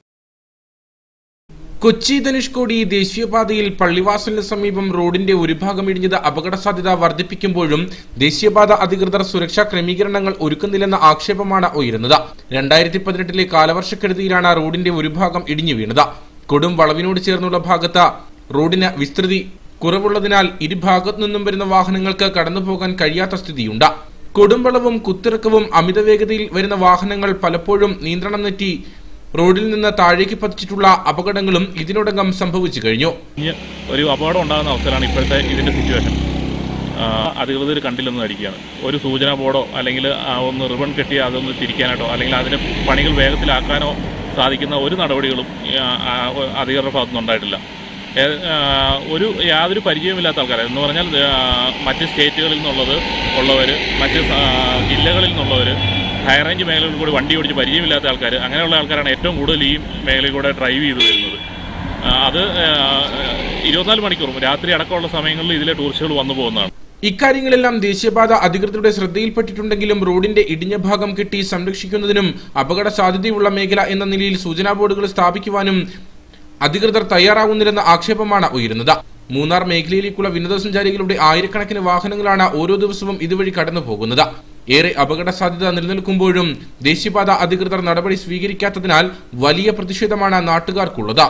കൊച്ചി ധനുഷ്കോടി ദേശീയപാതയിൽ പള്ളിവാസലിന് സമീപം റോഡിന്റെ ഒരു ഭാഗം ഇടിഞ്ഞത് അപകട സാധ്യത വർദ്ധിപ്പിക്കുമ്പോഴും ദേശീയപാത അധികൃതർ സുരക്ഷാ ക്രമീകരണങ്ങൾ ഒരുക്കുന്നില്ലെന്ന ആക്ഷേപമാണ് ഉയരുന്നത്. രണ്ടായിരത്തി പതിനെട്ടിലെ കാലവർഷക്കെടുതിയിലാണ് റോഡിന്റെ ഒരു ഭാഗം ഇടിഞ്ഞു വീണത്. കൊടും വളവിനോട് ചേർന്നുള്ള ഭാഗത്ത് റോഡിന് വിസ്തൃതി കുറവുള്ളതിനാൽ ഇരുഭാഗത്തു നിന്നും വരുന്ന വാഹനങ്ങൾക്ക് കടന്നുപോകാൻ കഴിയാത്ത സ്ഥിതിയുണ്ട്. കൊടുംവളവും കുത്തിറക്കവും അമിതവേഗതയിൽ വരുന്ന വാഹനങ്ങൾ പലപ്പോഴും നിയന്ത്രണം തെറ്റി റോഡിൽ നിന്ന് താഴേക്ക് പതിച്ചിട്ടുള്ള അപകടങ്ങളും ഇതിനോടകം സംഭവിച്ചു കഴിഞ്ഞു. ഒരു അപകടം ഉണ്ടാകുന്ന അവസ്ഥയിലാണ് ഇപ്പോഴത്തെ ഇതിന്റെ സിറ്റുവേഷൻ. അധികൃതർ കണ്ടില്ലെന്ന് നടിക്കുകയാണ്. ഒരു സൂചനാ ബോർഡോ അല്ലെങ്കിൽ ഒന്ന് റിബൺ കെട്ടി അതൊന്ന് തിരിക്കാനായിട്ടോ അല്ലെങ്കിൽ അതിന്റെ പണികൾ വേഗത്തിലാക്കാനോ സാധിക്കുന്ന ഒരു നടപടികളും അധികൃതരുടെ ഭാഗത്തുനിന്ന് ഉണ്ടായിട്ടില്ല. ഒരു യാതൊരു പരിചയമില്ലാത്ത ആൾക്കാർ എന്ന് പറഞ്ഞാൽ മറ്റ് സ്റ്റേറ്റുകളിൽ നിന്നുള്ളത് ഉള്ളവർ, മറ്റ് ജില്ലകളിൽ നിന്നുള്ളവർ, ഹൈറേഞ്ച് മേഖലകളിൽ കൂടി വണ്ടി ഓടിച്ച് പരിചയമില്ലാത്ത ആൾക്കാർ, അങ്ങനെയുള്ള ആൾക്കാരാണ് ഏറ്റവും കൂടുതൽ ഈ മേഖലയിൽ കൂടെ ഡ്രൈവ് ചെയ്ത് വരുന്നത്. അത് ഇരുപത്തിനാല് മണിക്കൂറും രാത്രി അടക്കമുള്ള സമയങ്ങളിൽ ഇതിലെ ടൂറിസ്റ്റുകൾ വന്നു പോകുന്നതാണ്. ഇക്കാര്യങ്ങളെല്ലാം ദേശീയപാത അധികൃതരുടെ ശ്രദ്ധയിൽപ്പെട്ടിട്ടുണ്ടെങ്കിലും റോഡിന്റെ ഇടിഞ്ഞ ഭാഗം കെട്ടി സംരക്ഷിക്കുന്നതിനും അപകട സാധ്യതയുള്ള മേഖല എന്ന നിലയിൽ സൂചനാ ബോർഡുകൾ സ്ഥാപിക്കുവാനും അധികൃതർ തയ്യാറാവുന്നില്ലെന്ന ആക്ഷേപമാണ് ഉയരുന്നത്. മൂന്നാർ മേഖലയിലേക്കുള്ള വിനോദസഞ്ചാരികളുടെ ആയിരക്കണക്കിന് വാഹനങ്ങളാണ് ഓരോ ദിവസവും ഇതുവഴി കടന്നു പോകുന്നത്. ഏറെ അപകട സാധ്യത നിലനിൽക്കുമ്പോഴും ദേശീയപാത അധികൃതർ നടപടി സ്വീകരിക്കാത്തതിനാൽ വലിയ പ്രതിഷേധമാണ് നാട്ടുകാർക്കുള്ളത്.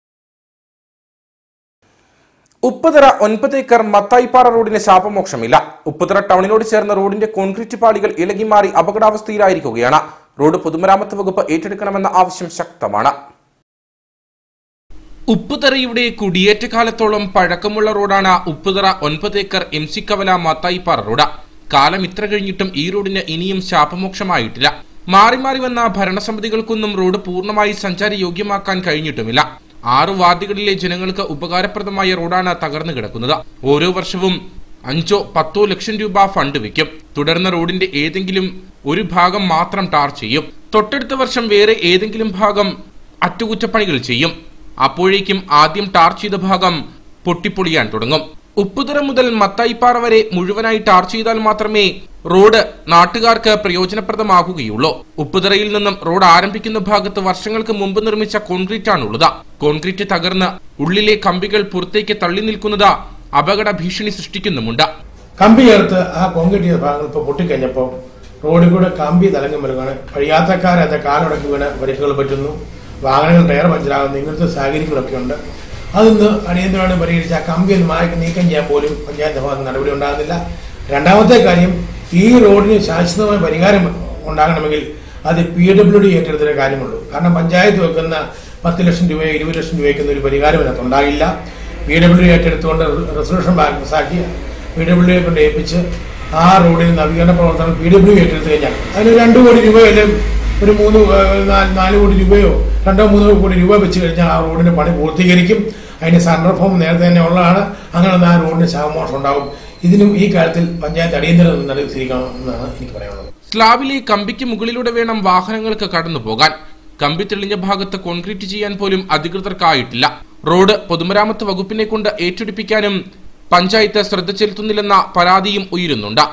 ഉപ്പുതറ ഒൻപത് ഏക്കർ മത്തായിപ്പാറ റോഡിന് ശാപമോക്ഷമില്ല. ഉപ്പുതറ ടൗണിനോട് ചേർന്ന റോഡിന്റെ കോൺക്രീറ്റ് പാളികൾ ഇളകി മാറി അപകടാവസ്ഥയിലായിരിക്കുകയാണ്. റോഡ് പൊതുമരാമത്ത് വകുപ്പ് ഏറ്റെടുക്കണമെന്ന ആവശ്യം ശക്തമാണ്. ഉപ്പുതറയുടെ കുടിയേറ്റ കാലത്തോളം പഴക്കമുള്ള റോഡാണ് ഉപ്പുതറ ഒൻപത് ഏക്കർ എം സി കവല മത്തായിപ്പാറ റോഡ്. കാലം ഇത്ര കഴിഞ്ഞിട്ടും ഈ റോഡിന് ഇനിയും ശാപമോക്ഷമായിട്ടില്ല. മാറി മാറി വന്ന ഭരണസമിതികൾക്കൊന്നും റോഡ് പൂർണ്ണമായി സഞ്ചാരയോഗ്യമാക്കാൻ കഴിഞ്ഞിട്ടുമില്ല. ആറു വാർഡുകളിലെ ജനങ്ങൾക്ക് ഉപകാരപ്രദമായ റോഡാണ് തകർന്നു കിടക്കുന്നത്. ഓരോ വർഷവും അഞ്ചോ പത്തോ ലക്ഷം രൂപ ഫണ്ട് വയ്ക്കും. തുടർന്ന് റോഡിന്റെ ഏതെങ്കിലും ഒരു ഭാഗം മാത്രം ടാർ ചെയ്യും. തൊട്ടടുത്ത വർഷം വേറെ ഏതെങ്കിലും ഭാഗം അറ്റകുറ്റപ്പണികൾ ചെയ്യും. അപ്പോഴേക്കും ആദ്യം ടാർ ചെയ്ത ഭാഗം പൊട്ടിപ്പൊളിയാൻ തുടങ്ങും. ഉപ്പുതറ മുതൽ മത്തായിപ്പാറ വരെ മുഴുവനായി ടാർ ചെയ്താൽ മാത്രമേ റോഡ് നാട്ടുകാർക്ക് പ്രയോജനപ്രദമാകുകയുള്ളൂ. ഉപ്പുതറയിൽ നിന്നും റോഡ് ആരംഭിക്കുന്ന ഭാഗത്ത് വർഷങ്ങൾക്ക് മുമ്പ് നിർമ്മിച്ച കോൺക്രീറ്റ് ആണുള്ളത്. കോൺക്രീറ്റ് തകർന്ന് ഉള്ളിലെ കമ്പികൾ പുറത്തേക്ക് തള്ളി നിൽക്കുന്നത് അപകട ഭീഷണി സൃഷ്ടിക്കുന്നുമുണ്ട്. കമ്പി ചേർത്ത് ആ കോൺക്രീറ്റ് ചെയ്ത ഭാഗങ്ങൾ ഇപ്പോൾ പൊട്ടിക്കഴിഞ്ഞപ്പോൾ റോഡിൽ കൂടെ കമ്പി തലങ്ങി മലകാണ്. വഴിയാത്രക്കാരെ അത് കാലടക്കി വീണ് പരിക്കുകൾ പറ്റുന്നു. വാഹനങ്ങൾ ടയർ പഞ്ചറാകുന്നു. ഇങ്ങനത്തെ സാഹചര്യങ്ങളൊക്കെ ഉണ്ട്. അതൊന്ന് അടിയന്തരമായി പരിഹരിച്ച് ആ കമ്പി ഒന്ന് മാറ്റി നീക്കം ചെയ്യാൻ പോലും പഞ്ചായത്ത് ഭാഗത്ത് നടപടി ഉണ്ടാകുന്നില്ല. രണ്ടാമത്തെ കാര്യം, ഈ റോഡിന് ശാശ്വതമായ പരിഹാരം ഉണ്ടാകണമെങ്കിൽ അത് പി ഡബ്ല്യു ഡി ഏറ്റെടുത്തൊരു കാര്യമുള്ളൂ. കാരണം പഞ്ചായത്ത് വെക്കുന്ന പത്ത് ലക്ഷം രൂപയോ ഇരുപത് ലക്ഷം രൂപയ്ക്കൊന്നും ഒരു പരിഹാരം ഇതിനകത്ത് ഉണ്ടാകില്ല. പി ഡബ്ല്യു ഡി ഏറ്റെടുത്തുകൊണ്ട് റെസൊല്യൂഷൻ പാസ്സാക്കി പി ഡബ്ല്യു ഡിയെ കൊണ്ട് ഏൽപ്പിച്ച് ആ റോഡിന് നവീകരണ പ്രവർത്തനം പി ഡബ്ല്യു ഡി ഏറ്റെടുത്ത് കഴിഞ്ഞാൽ അതിന് രണ്ട് കോടി രൂപയോ അല്ലെങ്കിൽ ഒരു മൂന്ന് നാല് കോടി രൂപയോ രണ്ടോ മൂന്നോ കോടി രൂപ വെച്ച് കഴിഞ്ഞാൽ ആ റോഡിന്റെ പണി പൂർത്തീകരിക്കും. അതിന് സന്ദർഭം നേരത്തെ തന്നെ ഉള്ളതാണ്. അങ്ങനെ ആ റോഡിന് ശാപമോക്ഷം ഉണ്ടാകും. ഇതിനും ഈ കാര്യത്തിൽ പഞ്ചായത്ത് അടിയന്തര നടപടി സ്വീകരിക്കണം എന്നാണ് എനിക്ക് പറയാനുള്ളത്. സ്ലാബിലെ കമ്പിക്ക് മുകളിലൂടെ വേണം വാഹനങ്ങൾക്ക് കടന്നു പോകാൻ. കമ്പി തെളിഞ്ഞ ഭാഗത്ത് കോൺക്രീറ്റ് ചെയ്യാൻ പോലും അധികൃതർക്കായിട്ടില്ല. റോഡ് പൊതുമരാമത്ത് വകുപ്പിനെ കൊണ്ട് ഏറ്റെടുപ്പിക്കാനും പഞ്ചായത്ത് ശ്രദ്ധ ചെലുത്തുന്നില്ലെന്ന പരാതിയും ഉയരുന്നുണ്ട്.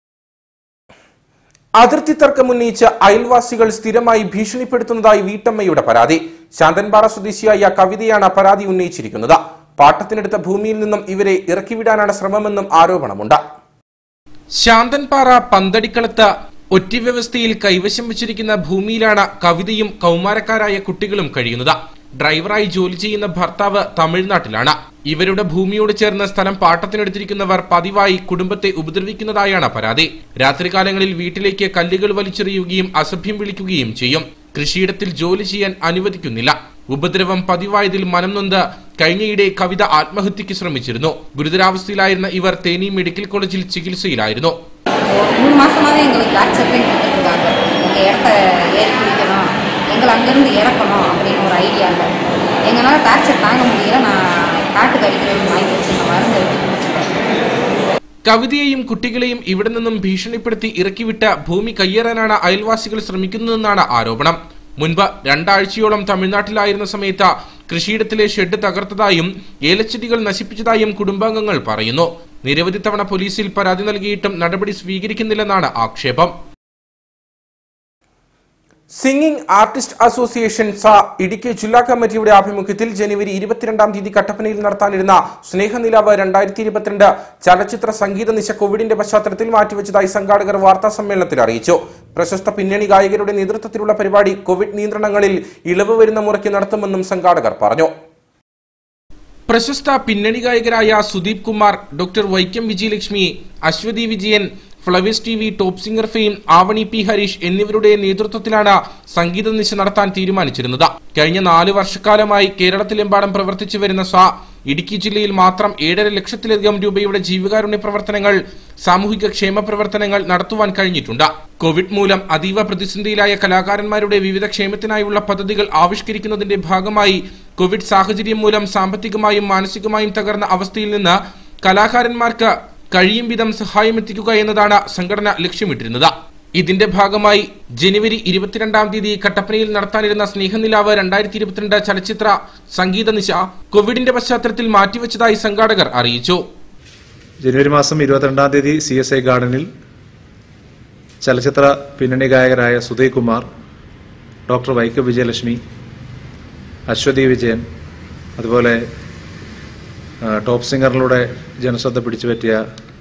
അതിർത്തി തർക്കമുന്നയിച്ച് അയൽവാസികൾ സ്ഥിരമായി ഭീഷണിപ്പെടുത്തുന്നതായി വീട്ടമ്മയുടെ പരാതി. ശാന്തൻപാറ സ്വദേശിയായ കവിതയാണ് പരാതി ഉന്നയിച്ചിരിക്കുന്നത്. പാട്ടത്തിനെടുത്ത ഭൂമിയിൽ നിന്നും ഇവരെ ഇറക്കിവിടാനാണ് ശ്രമമെന്നും ആരോപണമുണ്ട്. ശാന്തൻപാറ പന്തടിക്കളത്ത് ഒറ്റവ്യവസ്ഥയിൽ കൈവശം വെച്ചിരിക്കുന്ന ഭൂമിയിലാണ് കവിതയും കൗമാരക്കാരായ കുട്ടികളും കഴിയുന്നത്. ഡ്രൈവറായി ജോലി ചെയ്യുന്ന ഭർത്താവ് തമിഴ്നാട്ടിലാണ്. ഇവരുടെ ഭൂമിയോട് ചേർന്ന് സ്ഥലം പാട്ടത്തിനെടുത്തിരിക്കുന്നവർ പതിവായി കുടുംബത്തെ ഉപദ്രവിക്കുന്നതായാണ് പരാതി. രാത്രികാലങ്ങളിൽ വീട്ടിലേക്ക് കല്ലുകൾ വലിച്ചെറിയുകയും അസഭ്യം വിളിക്കുകയും ചെയ്യും. കൃഷിയിടത്തിൽ ജോലി ചെയ്യാൻ അനുവദിക്കുന്നില്ല. ഉപദ്രവം പതിവായതിൽ മനം നൊന്ത് കഴിഞ്ഞയിടെ കവിത ആത്മഹത്യക്ക് ശ്രമിച്ചിരുന്നു. ഗുരുതരാവസ്ഥയിലായിരുന്ന ഇവർ തേനി മെഡിക്കൽ കോളേജിൽ ചികിത്സയിലായിരുന്നു. மூணு மாசமாவே எங்களுக்கு டார்ச்சர் பண்ணி கொடுத்துருக்காங்க. எங்கள் இடத்த ஏறி பிடிக்கணும், எங்களை அங்கேருந்து இறக்கணும் அப்படின்னு ஒரு ஐடியா இல்லை. எங்களால் டார்ச்சர் தாங்க முடியல. நான் காட்டுக்கு அடிக்கிறேன்னு வாங்கி வச்சுருந்த மருந்து எடுத்து குடிச்சிட்டேன். കവിതയെയും കുട്ടികളെയും ഇവിടെ നിന്നും ഭീഷണിപ്പെടുത്തി ഇറക്കിവിട്ട് ഭൂമി കയ്യേറാനാണ് അയൽവാസികൾ ശ്രമിക്കുന്നതെന്നാണ് ആരോപണം. മുൻപ് രണ്ടാഴ്ചയോളം തമിഴ്നാട്ടിലായിരുന്ന സമയത്ത് കൃഷിയിടത്തിലെ ഷെഡ് തകർത്തതായും ഏലച്ചെടികൾ നശിപ്പിച്ചതായും കുടുംബാംഗങ്ങൾ പറയുന്നു. നിരവധി തവണ പോലീസിൽ പരാതി നൽകിയിട്ടും നടപടി സ്വീകരിക്കുന്നില്ലെന്നാണ് ആക്ഷേപം. സിംഗിംഗ് ആർട്ടിസ്റ്റ് അസോസിയേഷൻ സ ഇടുക്കി ജില്ലാ കമ്മിറ്റിയുടെ ആഭിമുഖ്യത്തിൽ ജനുവരി ഇരുപത്തിരണ്ടാം തീയതി കട്ടപ്പനയിൽ നടത്താനിരുന്ന സ്നേഹനിലാവ് രണ്ടായിരത്തി ഇരുപത്തിരണ്ട് ചലച്ചിത്ര സംഗീത നിശ കോവിഡിന്റെ പശ്ചാത്തലത്തിൽ മാറ്റിവെച്ചതായി സംഘാടകർ വാർത്താ സമ്മേളനത്തിൽ അറിയിച്ചു. പ്രശസ്ത പിന്നണി ഗായകരുടെ നേതൃത്വത്തിലുള്ള പരിപാടി കോവിഡ് നിയന്ത്രണങ്ങളിൽ ഇളവ് വരുന്ന മുറയ്ക്ക് നടത്തുമെന്നും സംഘാടകർ പറഞ്ഞു. പ്രശസ്ത പിന്നണി ഗായകരായ Sudeep Kumar, doctor Vaikom Vijayalakshmi, Aswathy Vijayan, flowers T V top singer fame Avani P Harish എന്നിവരുടെ നേതൃത്വത്തിലാണ് സംഗീത നിശ നടത്താൻ തീരുമാനിച്ചിരുന്നത്. കഴിഞ്ഞ നാല് വർഷക്കാലമായി കേരളത്തിലെമ്പാടും പ്രവർത്തിച്ചു വരുന്ന സ ഇടുക്കി ജില്ലയിൽ മാത്രം ഏഴര ലക്ഷത്തിലധികം രൂപയുടെ ജീവകാരുണ്യ പ്രവർത്തനങ്ങൾ, സാമൂഹിക ക്ഷേമ പ്രവർത്തനങ്ങൾ നടത്തുവാൻ കഴിഞ്ഞിട്ടുണ്ട്. കോവിഡ് മൂലം അതീവ പ്രതിസന്ധിയിലായ കലാകാരന്മാരുടെ വിവിധ ക്ഷേമത്തിനായുള്ള പദ്ധതികൾ ആവിഷ്കരിക്കുന്നതിന്റെ ഭാഗമായി കോവിഡ് സാഹചര്യം മൂലം സാമ്പത്തികമായും മാനസികമായും തകർന്ന അവസ്ഥയിൽ നിന്ന് കലാകാരന്മാർക്ക് കഴിയും വിധം സഹായം എത്തിക്കുക എന്നതാണ് സംഘടന ലക്ഷ്യമിട്ടിരുന്നത്. ഇതിന്റെ ഭാഗമായി ജനുവരി ഇരുപത്തിരണ്ടാം തീയതി കട്ടപ്പനയിൽ നടത്താനിരുന്ന സ്നേഹനിലാവ് രണ്ടായിരത്തി ഇരുപത്തിരണ്ട് ചലച്ചിത്ര സംഗീത നിശ കോവിഡിന്റെ പശ്ചാത്തലത്തിൽ മാറ്റിവെച്ചതായി സംഘാടകർ അറിയിച്ചു. ജനുവരി മാസം ഇരുപത്തിരണ്ടാം തീയതി സി എസ് ഐ ഗാർഡനിൽ ചലച്ചിത്ര പിന്നണി ഗായകരായ സുദീപ് കുമാർ, ഡോക്ടർ വൈക്കം വിജയലക്ഷ്മി, അശ്വതി വിജയൻ, അതുപോലെ ടോപ്പ് സിംഗറിലൂടെ ജനശ്രദ്ധ പിടിച്ചുപറ്റിയ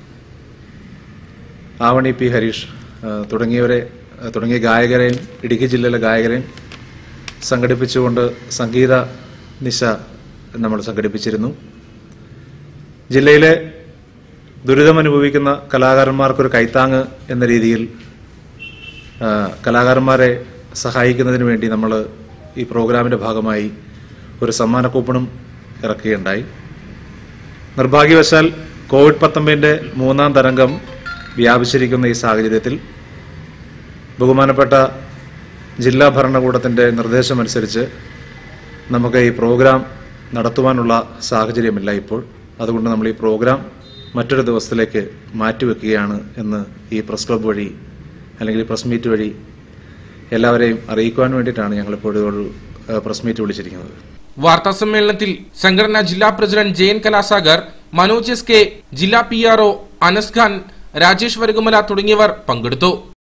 ആവണി പി ഹരീഷ് തുടങ്ങിയവരെ തുടങ്ങിയ ഗായകരെയും ഇടുക്കി ജില്ലയിലെ ഗായകരെയും സംഘടിപ്പിച്ചുകൊണ്ട് സംഗീത നിശ നമ്മൾ സംഘടിപ്പിച്ചിരുന്നു. ജില്ലയിലെ ദുരിതമനുഭവിക്കുന്ന കലാകാരന്മാർക്കൊരു കൈത്താങ്ങ് എന്ന രീതിയിൽ കലാകാരന്മാരെ സഹായിക്കുന്നതിന് വേണ്ടി നമ്മൾ ഈ പ്രോഗ്രാമിൻ്റെ ഭാഗമായി ഒരു സമ്മാന കൂപ്പണും ഇറക്കുകയുണ്ടായി. നിർഭാഗ്യവശാൽ കോവിഡ് പത്തൊമ്പതിൻ്റെ മൂന്നാം തരംഗം വ്യാപിച്ചിരിക്കുന്ന ഈ സാഹചര്യത്തിൽ ബഹുമാനപ്പെട്ട ജില്ലാ ഭരണകൂടത്തിൻ്റെ നിർദ്ദേശമനുസരിച്ച് നമുക്ക് ഈ പ്രോഗ്രാം നടത്തുവാനുള്ള സാഹചര്യമില്ല ഇപ്പോൾ. അതുകൊണ്ട് നമ്മൾ ഈ പ്രോഗ്രാം മറ്റൊരു ദിവസത്തിലേക്ക് മാറ്റിവെക്കുകയാണ് എന്ന് ഈ പ്രസ് ക്ലബ് വഴി അല്ലെങ്കിൽ പ്രസ് മീറ്റ് വഴി എല്ലാവരെയും അറിയിക്കുവാൻ വേണ്ടിയിട്ടാണ് ഞങ്ങളിപ്പോൾ ഒരു പ്രസ് മീറ്റ് വിളിച്ചിരിക്കുന്നത്. വാർത്താ സമ്മേളനത്തിൽ സംഘടനാ ജില്ലാ president Jayan Kalasagar, Manoj S K, ജില്ലാ P R O Anas Khan, Rajesh Varakumala തുടങ്ങിയവർ പങ്കെടുത്തു.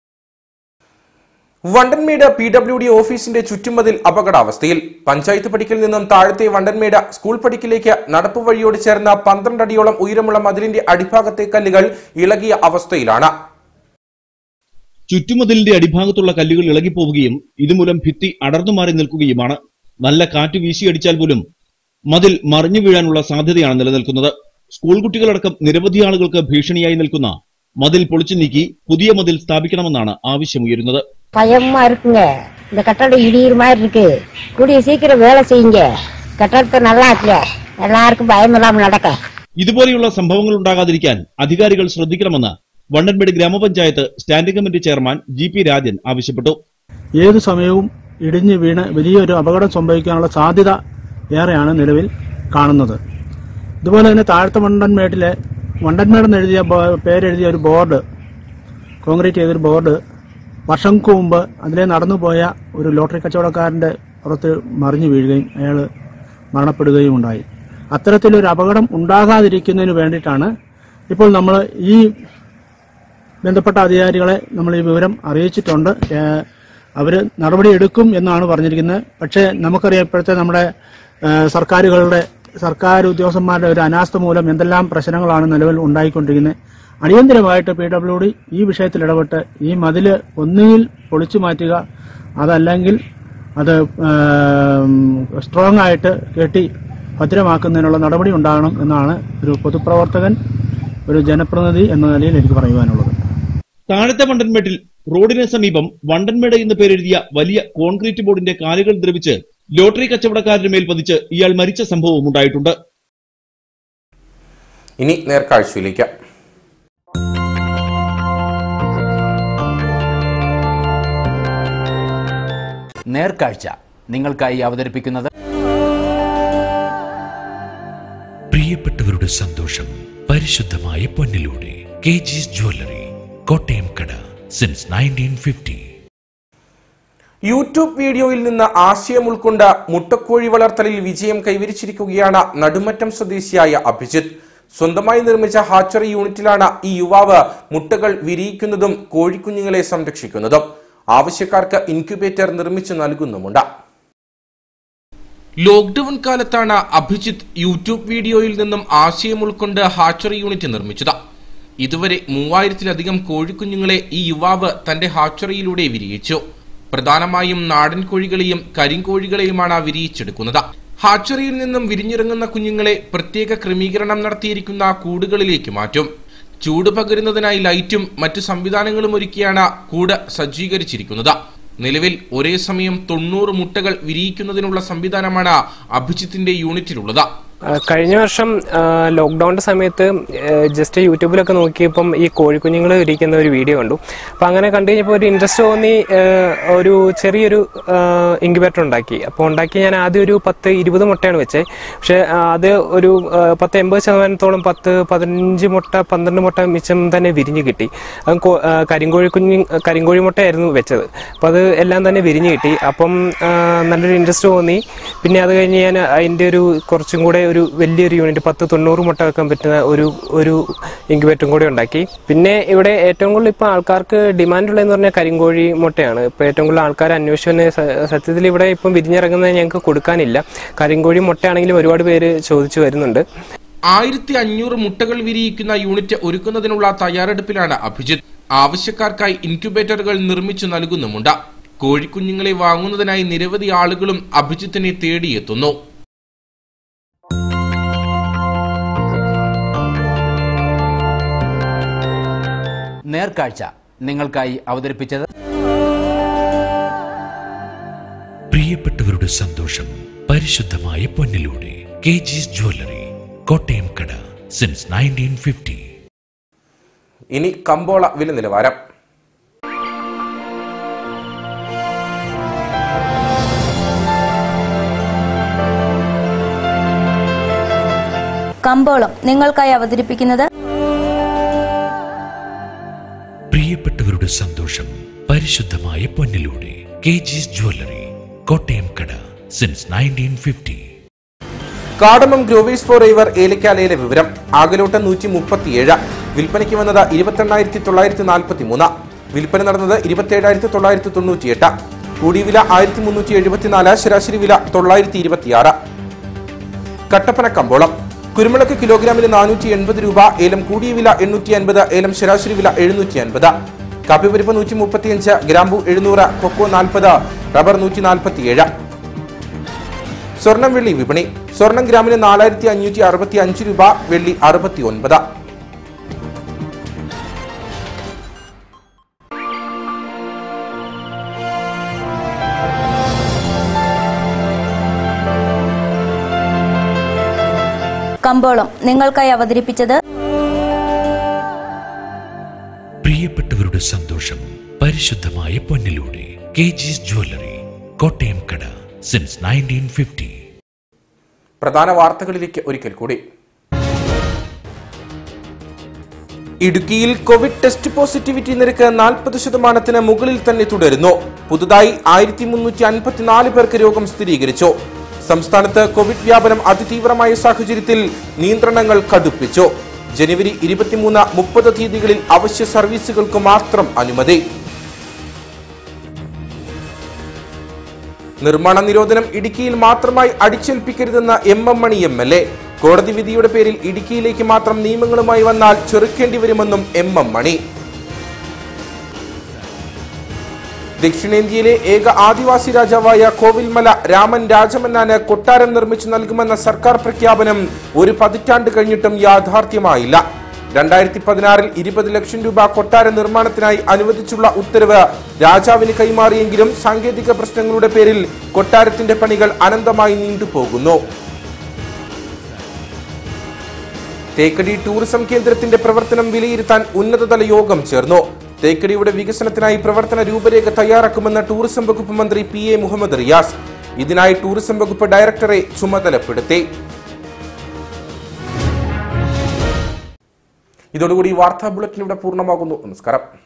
വണ്ടൻമേട് പി ഡബ്ല്യു ഡി ഓഫീസിന്റെ ചുറ്റുമതിൽ അപകടാവസ്ഥയിൽ. പഞ്ചായത്ത് പടിക്കൽ നിന്നും താഴത്തെ വണ്ടൻമേട് സ്കൂൾ പടിക്കിലേക്ക് നടപ്പ് വഴിയോട് ചേർന്ന പന്ത്രണ്ട് അടിയോളം ഉയരമുള്ള മതിലിന്റെ അടിഭാഗത്തെ കല്ലുകൾ ഇളകിയ അവസ്ഥയിലാണ്. ചുറ്റുമതിലിന്റെ അടിഭാഗത്തുള്ള കല്ലുകൾ ഇളകിപ്പോവുകയും ഇതുമൂലം ഭിത്തി അടർന്നുമാറി നിൽക്കുകയുമാണ്. നല്ല കാറ്റ് വീശിയടിച്ചാൽ പോലും മതിൽ മറിഞ്ഞു വീഴാനുള്ള സാധ്യതയാണ് നിലനിൽക്കുന്നത്. സ്കൂൾ കുട്ടികളടക്കം നിരവധി ആളുകൾക്ക് ഭീഷണിയായി നിൽക്കുന്ന മതിൽ പൊളിച്ചു നീക്കി പുതിയ മതിൽ സ്ഥാപിക്കണമെന്നാണ് ആവശ്യമുയരുന്നത്. பயமா இருக்குங்க. இந்த கட்டடம் இடிகிற மாதிரி இருக்கு. கூடிய சீக்கிரம் வேலை செய்யுங்க. கட்டடத்தை நல்லா ஆக்குங்க. எல்லாருக்கும் பயமில்லாம நடக்க. ഇതുപോലെയുള്ള സംഭവങ്ങൾ ഉണ്ടാകാതിരിക്കാൻ അധികാരികൾ ശ്രദ്ധിക്കണമെന്ന് വണ്ടൻമേട് ഗ്രാമപഞ്ചായത്ത് standing committee chairman G P Rajan ആവശ്യപ്പെട്ടു. ഏതു സമയവും ഇടിഞ്ഞു വീണ് വലിയൊരു അപകടം സംഭവിക്കാനുള്ള സാധ്യത ഏറെയാണ് നിലവിൽ കാണുന്നത്. ഇതുപോലെ തന്നെ താഴത്തെ വണ്ടൻമേട്ടിലെ വണ്ടൻമേടെന്ന് എഴുതിയ പേരെഴുതിയ ഒരു ബോർഡ്, കോൺക്രീറ്റ് ചെയ്തൊരു ബോർഡ് വർഷങ്ങൾക്ക് മുമ്പ് അതിലെ നടന്നുപോയ ഒരു ലോട്ടറി കച്ചവടക്കാരന്റെ പുറത്ത് മറിഞ്ഞു വീഴുകയും അയാൾ മരണപ്പെടുകയും ഉണ്ടായി. അത്തരത്തിലൊരു അപകടം ഉണ്ടാകാതിരിക്കുന്നതിന് വേണ്ടിയിട്ടാണ് ഇപ്പോൾ നമ്മൾ ഈ ബന്ധപ്പെട്ട അധികാരികളെ നമ്മൾ ഈ വിവരം അറിയിച്ചിട്ടുണ്ട്. അവർ നടപടിയെടുക്കും എന്നാണ് പറഞ്ഞിരിക്കുന്നത്. പക്ഷേ നമുക്കറിയാം ഇപ്പോഴത്തെ നമ്മുടെ സർക്കാരുകളുടെ സർക്കാർ ഉദ്യോഗസ്ഥന്മാരുടെ ഒരു അനാസ്ഥ മൂലം എന്തെല്ലാം പ്രശ്നങ്ങളാണ് നിലവിൽ ഉണ്ടായിക്കൊണ്ടിരിക്കുന്നത്. അടിയന്തരമായിട്ട് പി ഡബ്ല്യു ഡി ഈ വിഷയത്തിൽ ഇടപെട്ട് ഈ മതില് ഒന്നുകിൽ പൊളിച്ചു മാറ്റുക, അതല്ലെങ്കിൽ അത് സ്ട്രോങ് ആയിട്ട് കെട്ടി ഭദ്രമാക്കുന്നതിനുള്ള നടപടി ഉണ്ടാകണം എന്നാണ് ഒരു പൊതുപ്രവർത്തകൻ, ഒരു ജനപ്രതിനിധി എന്ന നിലയിൽ എനിക്ക് പറയുവാനുള്ളത്. താഴത്തെ വണ്ടൻമേട്ടിൽ റോഡിന് സമീപം വണ്ടൻമേട് എന്ന് പേരെഴുതിയ വലിയ കോൺക്രീറ്റ് ബോർഡിന്റെ കാലുകൾ ദ്രവിച്ച് ലോട്ടറി കച്ചവടക്കാരന് മേൽ പതിച്ച് ഇയാൾ മരിച്ച സംഭവവും ഉണ്ടായിട്ടുണ്ട്. ഇനി നേർക്കാഴ്ചയിലേക്ക്. നേർക്കാഴ്ച നിങ്ങൾക്കായി അവതരിപ്പിക്കുന്നത് പ്രിയപ്പെട്ടവരുടെ സന്തോഷം പരിശുദ്ധമായ പൊന്നിലൂടെ കെ ജിസ് ജ്വല്ലറി, കോട്ടയം കട, സിൻസ് നയൻറ്റീൻ ഫിഫ്റ്റി. യൂട്യൂബ് വീഡിയോയിൽ നിന്ന് ആശയം ഉൾക്കൊണ്ട് മുട്ടക്കോഴി വളർത്തലിൽ വിജയം കൈവരിച്ചിരിക്കുകയാണ് നടുമറ്റം സ്വദേശിയായ അഭിജിത്ത്. സ്വന്തമായി നിർമ്മിച്ച ഹാച്ചറി യൂണിറ്റിലാണ് ഈ യുവാവ് മുട്ടകൾ വിരിയിക്കുന്നതും കോഴിക്കുഞ്ഞുങ്ങളെ സംരക്ഷിക്കുന്നതും. ആവശ്യക്കാർക്ക് ഇൻക്യുബേറ്റർ നിർമ്മിച്ചു നൽകുന്നുമുണ്ട്. ലോക്ക്ഡൌൺ കാലത്താണ് അഭിജിത്ത് യൂട്യൂബ് വീഡിയോയിൽ നിന്നും ആശയം ഉൾക്കൊണ്ട് ഹാച്ചറി യൂണിറ്റ് നിർമ്മിച്ചത്. ഇതുവരെ മൂവായിരത്തിലധികം കോഴിക്കുഞ്ഞുങ്ങളെ ഈ യുവാവ് തന്റെ ഹാച്ചറിയിലൂടെ വിരിയിച്ചു. പ്രധാനമായും നാടൻ കോഴികളെയും കരിങ്കോഴികളെയുമാണ് വിരിയിച്ചെടുക്കുന്നത്. ഹാച്ചറിയിൽ നിന്നും വിരിഞ്ഞിറങ്ങുന്ന കുഞ്ഞുങ്ങളെ പ്രത്യേക ക്രമീകരണം നടത്തിയിരിക്കുന്ന കൂടുകളിലേക്ക് മാറ്റും. ചൂട് പകരുന്നതിനായി ലൈറ്റും മറ്റു സംവിധാനങ്ങളും ഒരുക്കിയാണ് കൂട് സജ്ജീകരിച്ചിരിക്കുന്നത്. നിലവിൽ ഒരേ സമയം തൊണ്ണൂറ് മുട്ടകൾ വിരിയിക്കുന്നതിനുള്ള സംവിധാനമാണ് അഭിജിത്തിന്റെ യൂണിറ്റിലുള്ളത്. കഴിഞ്ഞ വർഷം ലോക്ക്ഡൌണിന്റെ സമയത്ത് ജസ്റ്റ് യൂട്യൂബിലൊക്കെ നോക്കിയപ്പം ഈ കോഴിക്കുഞ്ഞുങ്ങൾ ഇരിക്കുന്ന ഒരു വീഡിയോ കണ്ടു. അപ്പം അങ്ങനെ കണ്ടു കഴിഞ്ഞപ്പോൾ ഒരു ഇൻട്രസ്റ്റ് തോന്നി ഒരു ചെറിയൊരു ഇൻക്യുബേറ്റർ ഉണ്ടാക്കി. അപ്പോൾ ഉണ്ടാക്കി ഞാൻ ആദ്യം ഒരു പത്ത് ഇരുപത് മുട്ടയാണ് വെച്ചത്. പക്ഷെ അത് ഒരു പത്ത് എൺപത് ശതമാനത്തോളം പത്ത് പതിനഞ്ച് മുട്ട പന്ത്രണ്ട് മുട്ട മിച്ചം തന്നെ വിരിഞ്ഞ് കിട്ടി. അത് കരിങ്കോഴി കുഞ്ഞ് കരിങ്കോഴി മുട്ടയായിരുന്നു വെച്ചത്. അപ്പോൾ അത് എല്ലാം തന്നെ വിരിഞ്ഞ് കിട്ടി. അപ്പം നല്ലൊരു ഇൻട്രസ്റ്റ് തോന്നി. പിന്നെ അത് കഴിഞ്ഞ് ഞാൻ അതിൻ്റെ ഒരു കുറച്ചും കൂടെ ഒരു വലിയൊരു യൂണിറ്റ് പത്ത് തൊണ്ണൂറ് മുട്ട വെക്കാൻ പറ്റുന്ന ഒരു ഒരു ഇൻക്യുബേറ്ററും കൂടി ഉണ്ടാക്കി. പിന്നെ ഇവിടെ ഏറ്റവും കൂടുതൽ ഇപ്പോൾ ആൾക്കാർക്ക് ഡിമാൻഡ് ഉള്ളതെന്ന് പറഞ്ഞാൽ കരിങ്കോഴി മുട്ടയാണ്. ഇപ്പോൾ ഏറ്റവും കൂടുതൽ ആൾക്കാർ അന്വേഷിച്ചു. സത്യത്തിൽ ഇവിടെ ഇപ്പം വിരിഞ്ഞിറങ്ങുന്നത് ഞങ്ങൾക്ക് കൊടുക്കാനില്ല. കരിങ്കോഴി മുട്ടയാണെങ്കിലും ഒരുപാട് പേര് ചോദിച്ചു വരുന്നുണ്ട്. ആയിരത്തി അഞ്ഞൂറ് മുട്ടകൾ വിരിയിക്കുന്ന യൂണിറ്റ് ഒരുക്കുന്നതിനുള്ള തയ്യാറെടുപ്പിലാണ് അഭിജിത്ത്. ആവശ്യക്കാർക്കായി ഇൻക്യുബേറ്ററുകൾ നിർമ്മിച്ചു നൽകുന്നുമുണ്ട്. കോഴിക്കുഞ്ഞുങ്ങളെ വാങ്ങുന്നതിനായി നിരവധി ആളുകളും അഭിജിത്തിനെ തേടിയെത്തുന്നു. നേർക്കാഴ്ച നിങ്ങൾക്കായി അവതരിപ്പിച്ചത് പ്രിയപ്പെട്ടവരുടെ സന്തോഷം പരിശുദ്ധമായ പൊന്നിലൂടെ കെ ജിസ് ജ്വല്ലറി, കോട്ടയം കട, സിൻസ് നയൻറ്റീൻ ഫിഫ്റ്റി. ഇനി കമ്പോള വില നിലവാരം. കമ്പോളം നിങ്ങൾക്കായി അവതരിപ്പിക്കുന്നത് പ്രിയപ്പെട്ടവരുടെ സന്തോഷം പരിശുദ്ധമായ പൊന്നിലൂടെ കെ ജിസ് ജ്വല്ലറി, കോട്ടയം കട, since nineteen fifty. Cardamom growers for ever ഏലക്കാലയിലെ വിവരം. ആകലോട്ടം നൂറ്റി മുപ്പത്തിയേഴ്. വിൽപ്പനയ്ക്ക് വന്നത് ഇരുപത്തെണ്ണായിരത്തി തൊള്ളായിരത്തി നാൽപ്പത്തി മൂന്ന്. വിൽപ്പന നടന്നത് ഇരുപത്തിയേഴായിരത്തി തൊള്ളായിരത്തി തൊണ്ണൂറ്റിയെട്ട്. കൂടിയ വില ആയിരത്തി മുന്നൂറ്റി എഴുപത്തിനാല്. ശരാശരി വില തൊള്ളായിരത്തി ഇരുപത്തിയാറ്. കട്ടപ്പന കമ്പോളം. കുരുമുളക് കിലോഗ്രാമിന് നാനൂറ്റി എൺപത് രൂപ. ഏലം കൂടിയ വില എണ്ണൂറ്റി അൻപത്. ഏലം ശരാശരി വില എഴുന്നൂറ്റി അൻപത്. കാപ്പിപ്പരിപ്പ് നൂറ്റി മുപ്പത്തിയഞ്ച്. ഗ്രാമ്പു എഴുന്നൂറ്. കൊക്കോ നാൽപ്പത്. റബ്ബർ നൂറ്റി നാൽപ്പത്തിയേഴ്. സ്വർണം വെള്ളി വിപണി. സ്വർണം ഗ്രാമിന് നാലായിരത്തി അഞ്ഞൂറ്റി അറുപത്തി അഞ്ച് രൂപ. വെള്ളി അറുപത്തി ഒൻപത്. കമ്പോളം നിങ്ങൾക്കായി അവതരിപ്പിച്ചത് പ്രിയപ്പെട്ടവരുടെ സന്തോഷം പരിശുദ്ധമായ പൊന്നിലൂടെ കെ ജിസ് ജ്വല്ലറി, കോട്ടയം കട, സിൻസ് നയൻറ്റീൻ ഫിഫ്റ്റി. പ്രധാന വാർത്തകളിലേക്ക് ഒരിക്കൽ കൂടി. ഇടുക്കിയിൽ കോവിഡ് ടെസ്റ്റ് പോസിറ്റിവിറ്റി നിരക്ക് നാൽപ്പത് ശതമാനത്തിന് മുകളിൽ തന്നെ തുടരുന്നു. പുതുതായി ആയിരത്തി മുന്നൂറ്റി അൻപത്തിനാല് പേർക്ക് രോഗം സ്ഥിരീകരിച്ചു. സംസ്ഥാനത്ത് കോവിഡ് വ്യാപനം അതിതീവ്രമായ സാഹചര്യത്തിൽ നിയന്ത്രണങ്ങൾ കടുപ്പിച്ചു. ജനുവരി ഇരുപത്തിമൂന്ന് മുപ്പത് തീയതികളിൽ അവശ്യ സർവീസുകൾക്ക് മാത്രം അനുമതി. നിർമ്മാണ നിരോധനം ഇടുക്കിയിൽ മാത്രമായി അടിച്ചേൽപ്പിക്കരുതെന്ന് M M Mani M L A. കോടതി വിധിയുടെ പേരിൽ ഇടുക്കിയിലേക്ക് മാത്രം നിയമങ്ങളുമായി വന്നാൽ ചെറുക്കേണ്ടി വരുമെന്നും എം എം മണി. ദക്ഷിണേന്ത്യയിലെ ഏക ആദിവാസി രാജാവായ കോവിൽമല രാമൻ രാജമന്നാന് കൊട്ടാരം നിർമ്മിച്ചു നൽകുമെന്ന സർക്കാർ പ്രഖ്യാപനം ഒരു പതിറ്റാണ്ട് കഴിഞ്ഞിട്ടും യാഥാർത്ഥ്യമായില്ല. രണ്ടായിരത്തി പതിനാറിൽ ഇരുപത് ലക്ഷം രൂപ കൊട്ടാര നിർമ്മാണത്തിനായി അനുവദിച്ചുള്ള ഉത്തരവ് രാജാവിന് കൈമാറിയെങ്കിലും സാങ്കേതിക പ്രശ്നങ്ങളുടെ പേരിൽ കൊട്ടാരത്തിന്റെ പണികൾ അനന്തമായി നീണ്ടുപോകുന്നു. തേക്കടി ടൂറിസം കേന്ദ്രത്തിന്റെ പ്രവർത്തനം വിലയിരുത്താൻ ഉന്നതതല യോഗം ചേർന്നു. തേക്കടിയുടെ വികസനത്തിനായി പ്രവർത്തന രൂപരേഖ തയ്യാറാക്കുമെന്ന് ടൂറിസം വകുപ്പ് മന്ത്രി പി എ മുഹമ്മദ് റിയാസ്. ഇതിനായി ടൂറിസം വകുപ്പ് ഡയറക്ടറെ ചുമതലപ്പെടുത്തി. ഇതോടുകൂടി വാർത്താ ബുള്ളറ്റിൻ ഇവിടെ പൂർണ്ണമാകുന്നു. നമസ്കാരം.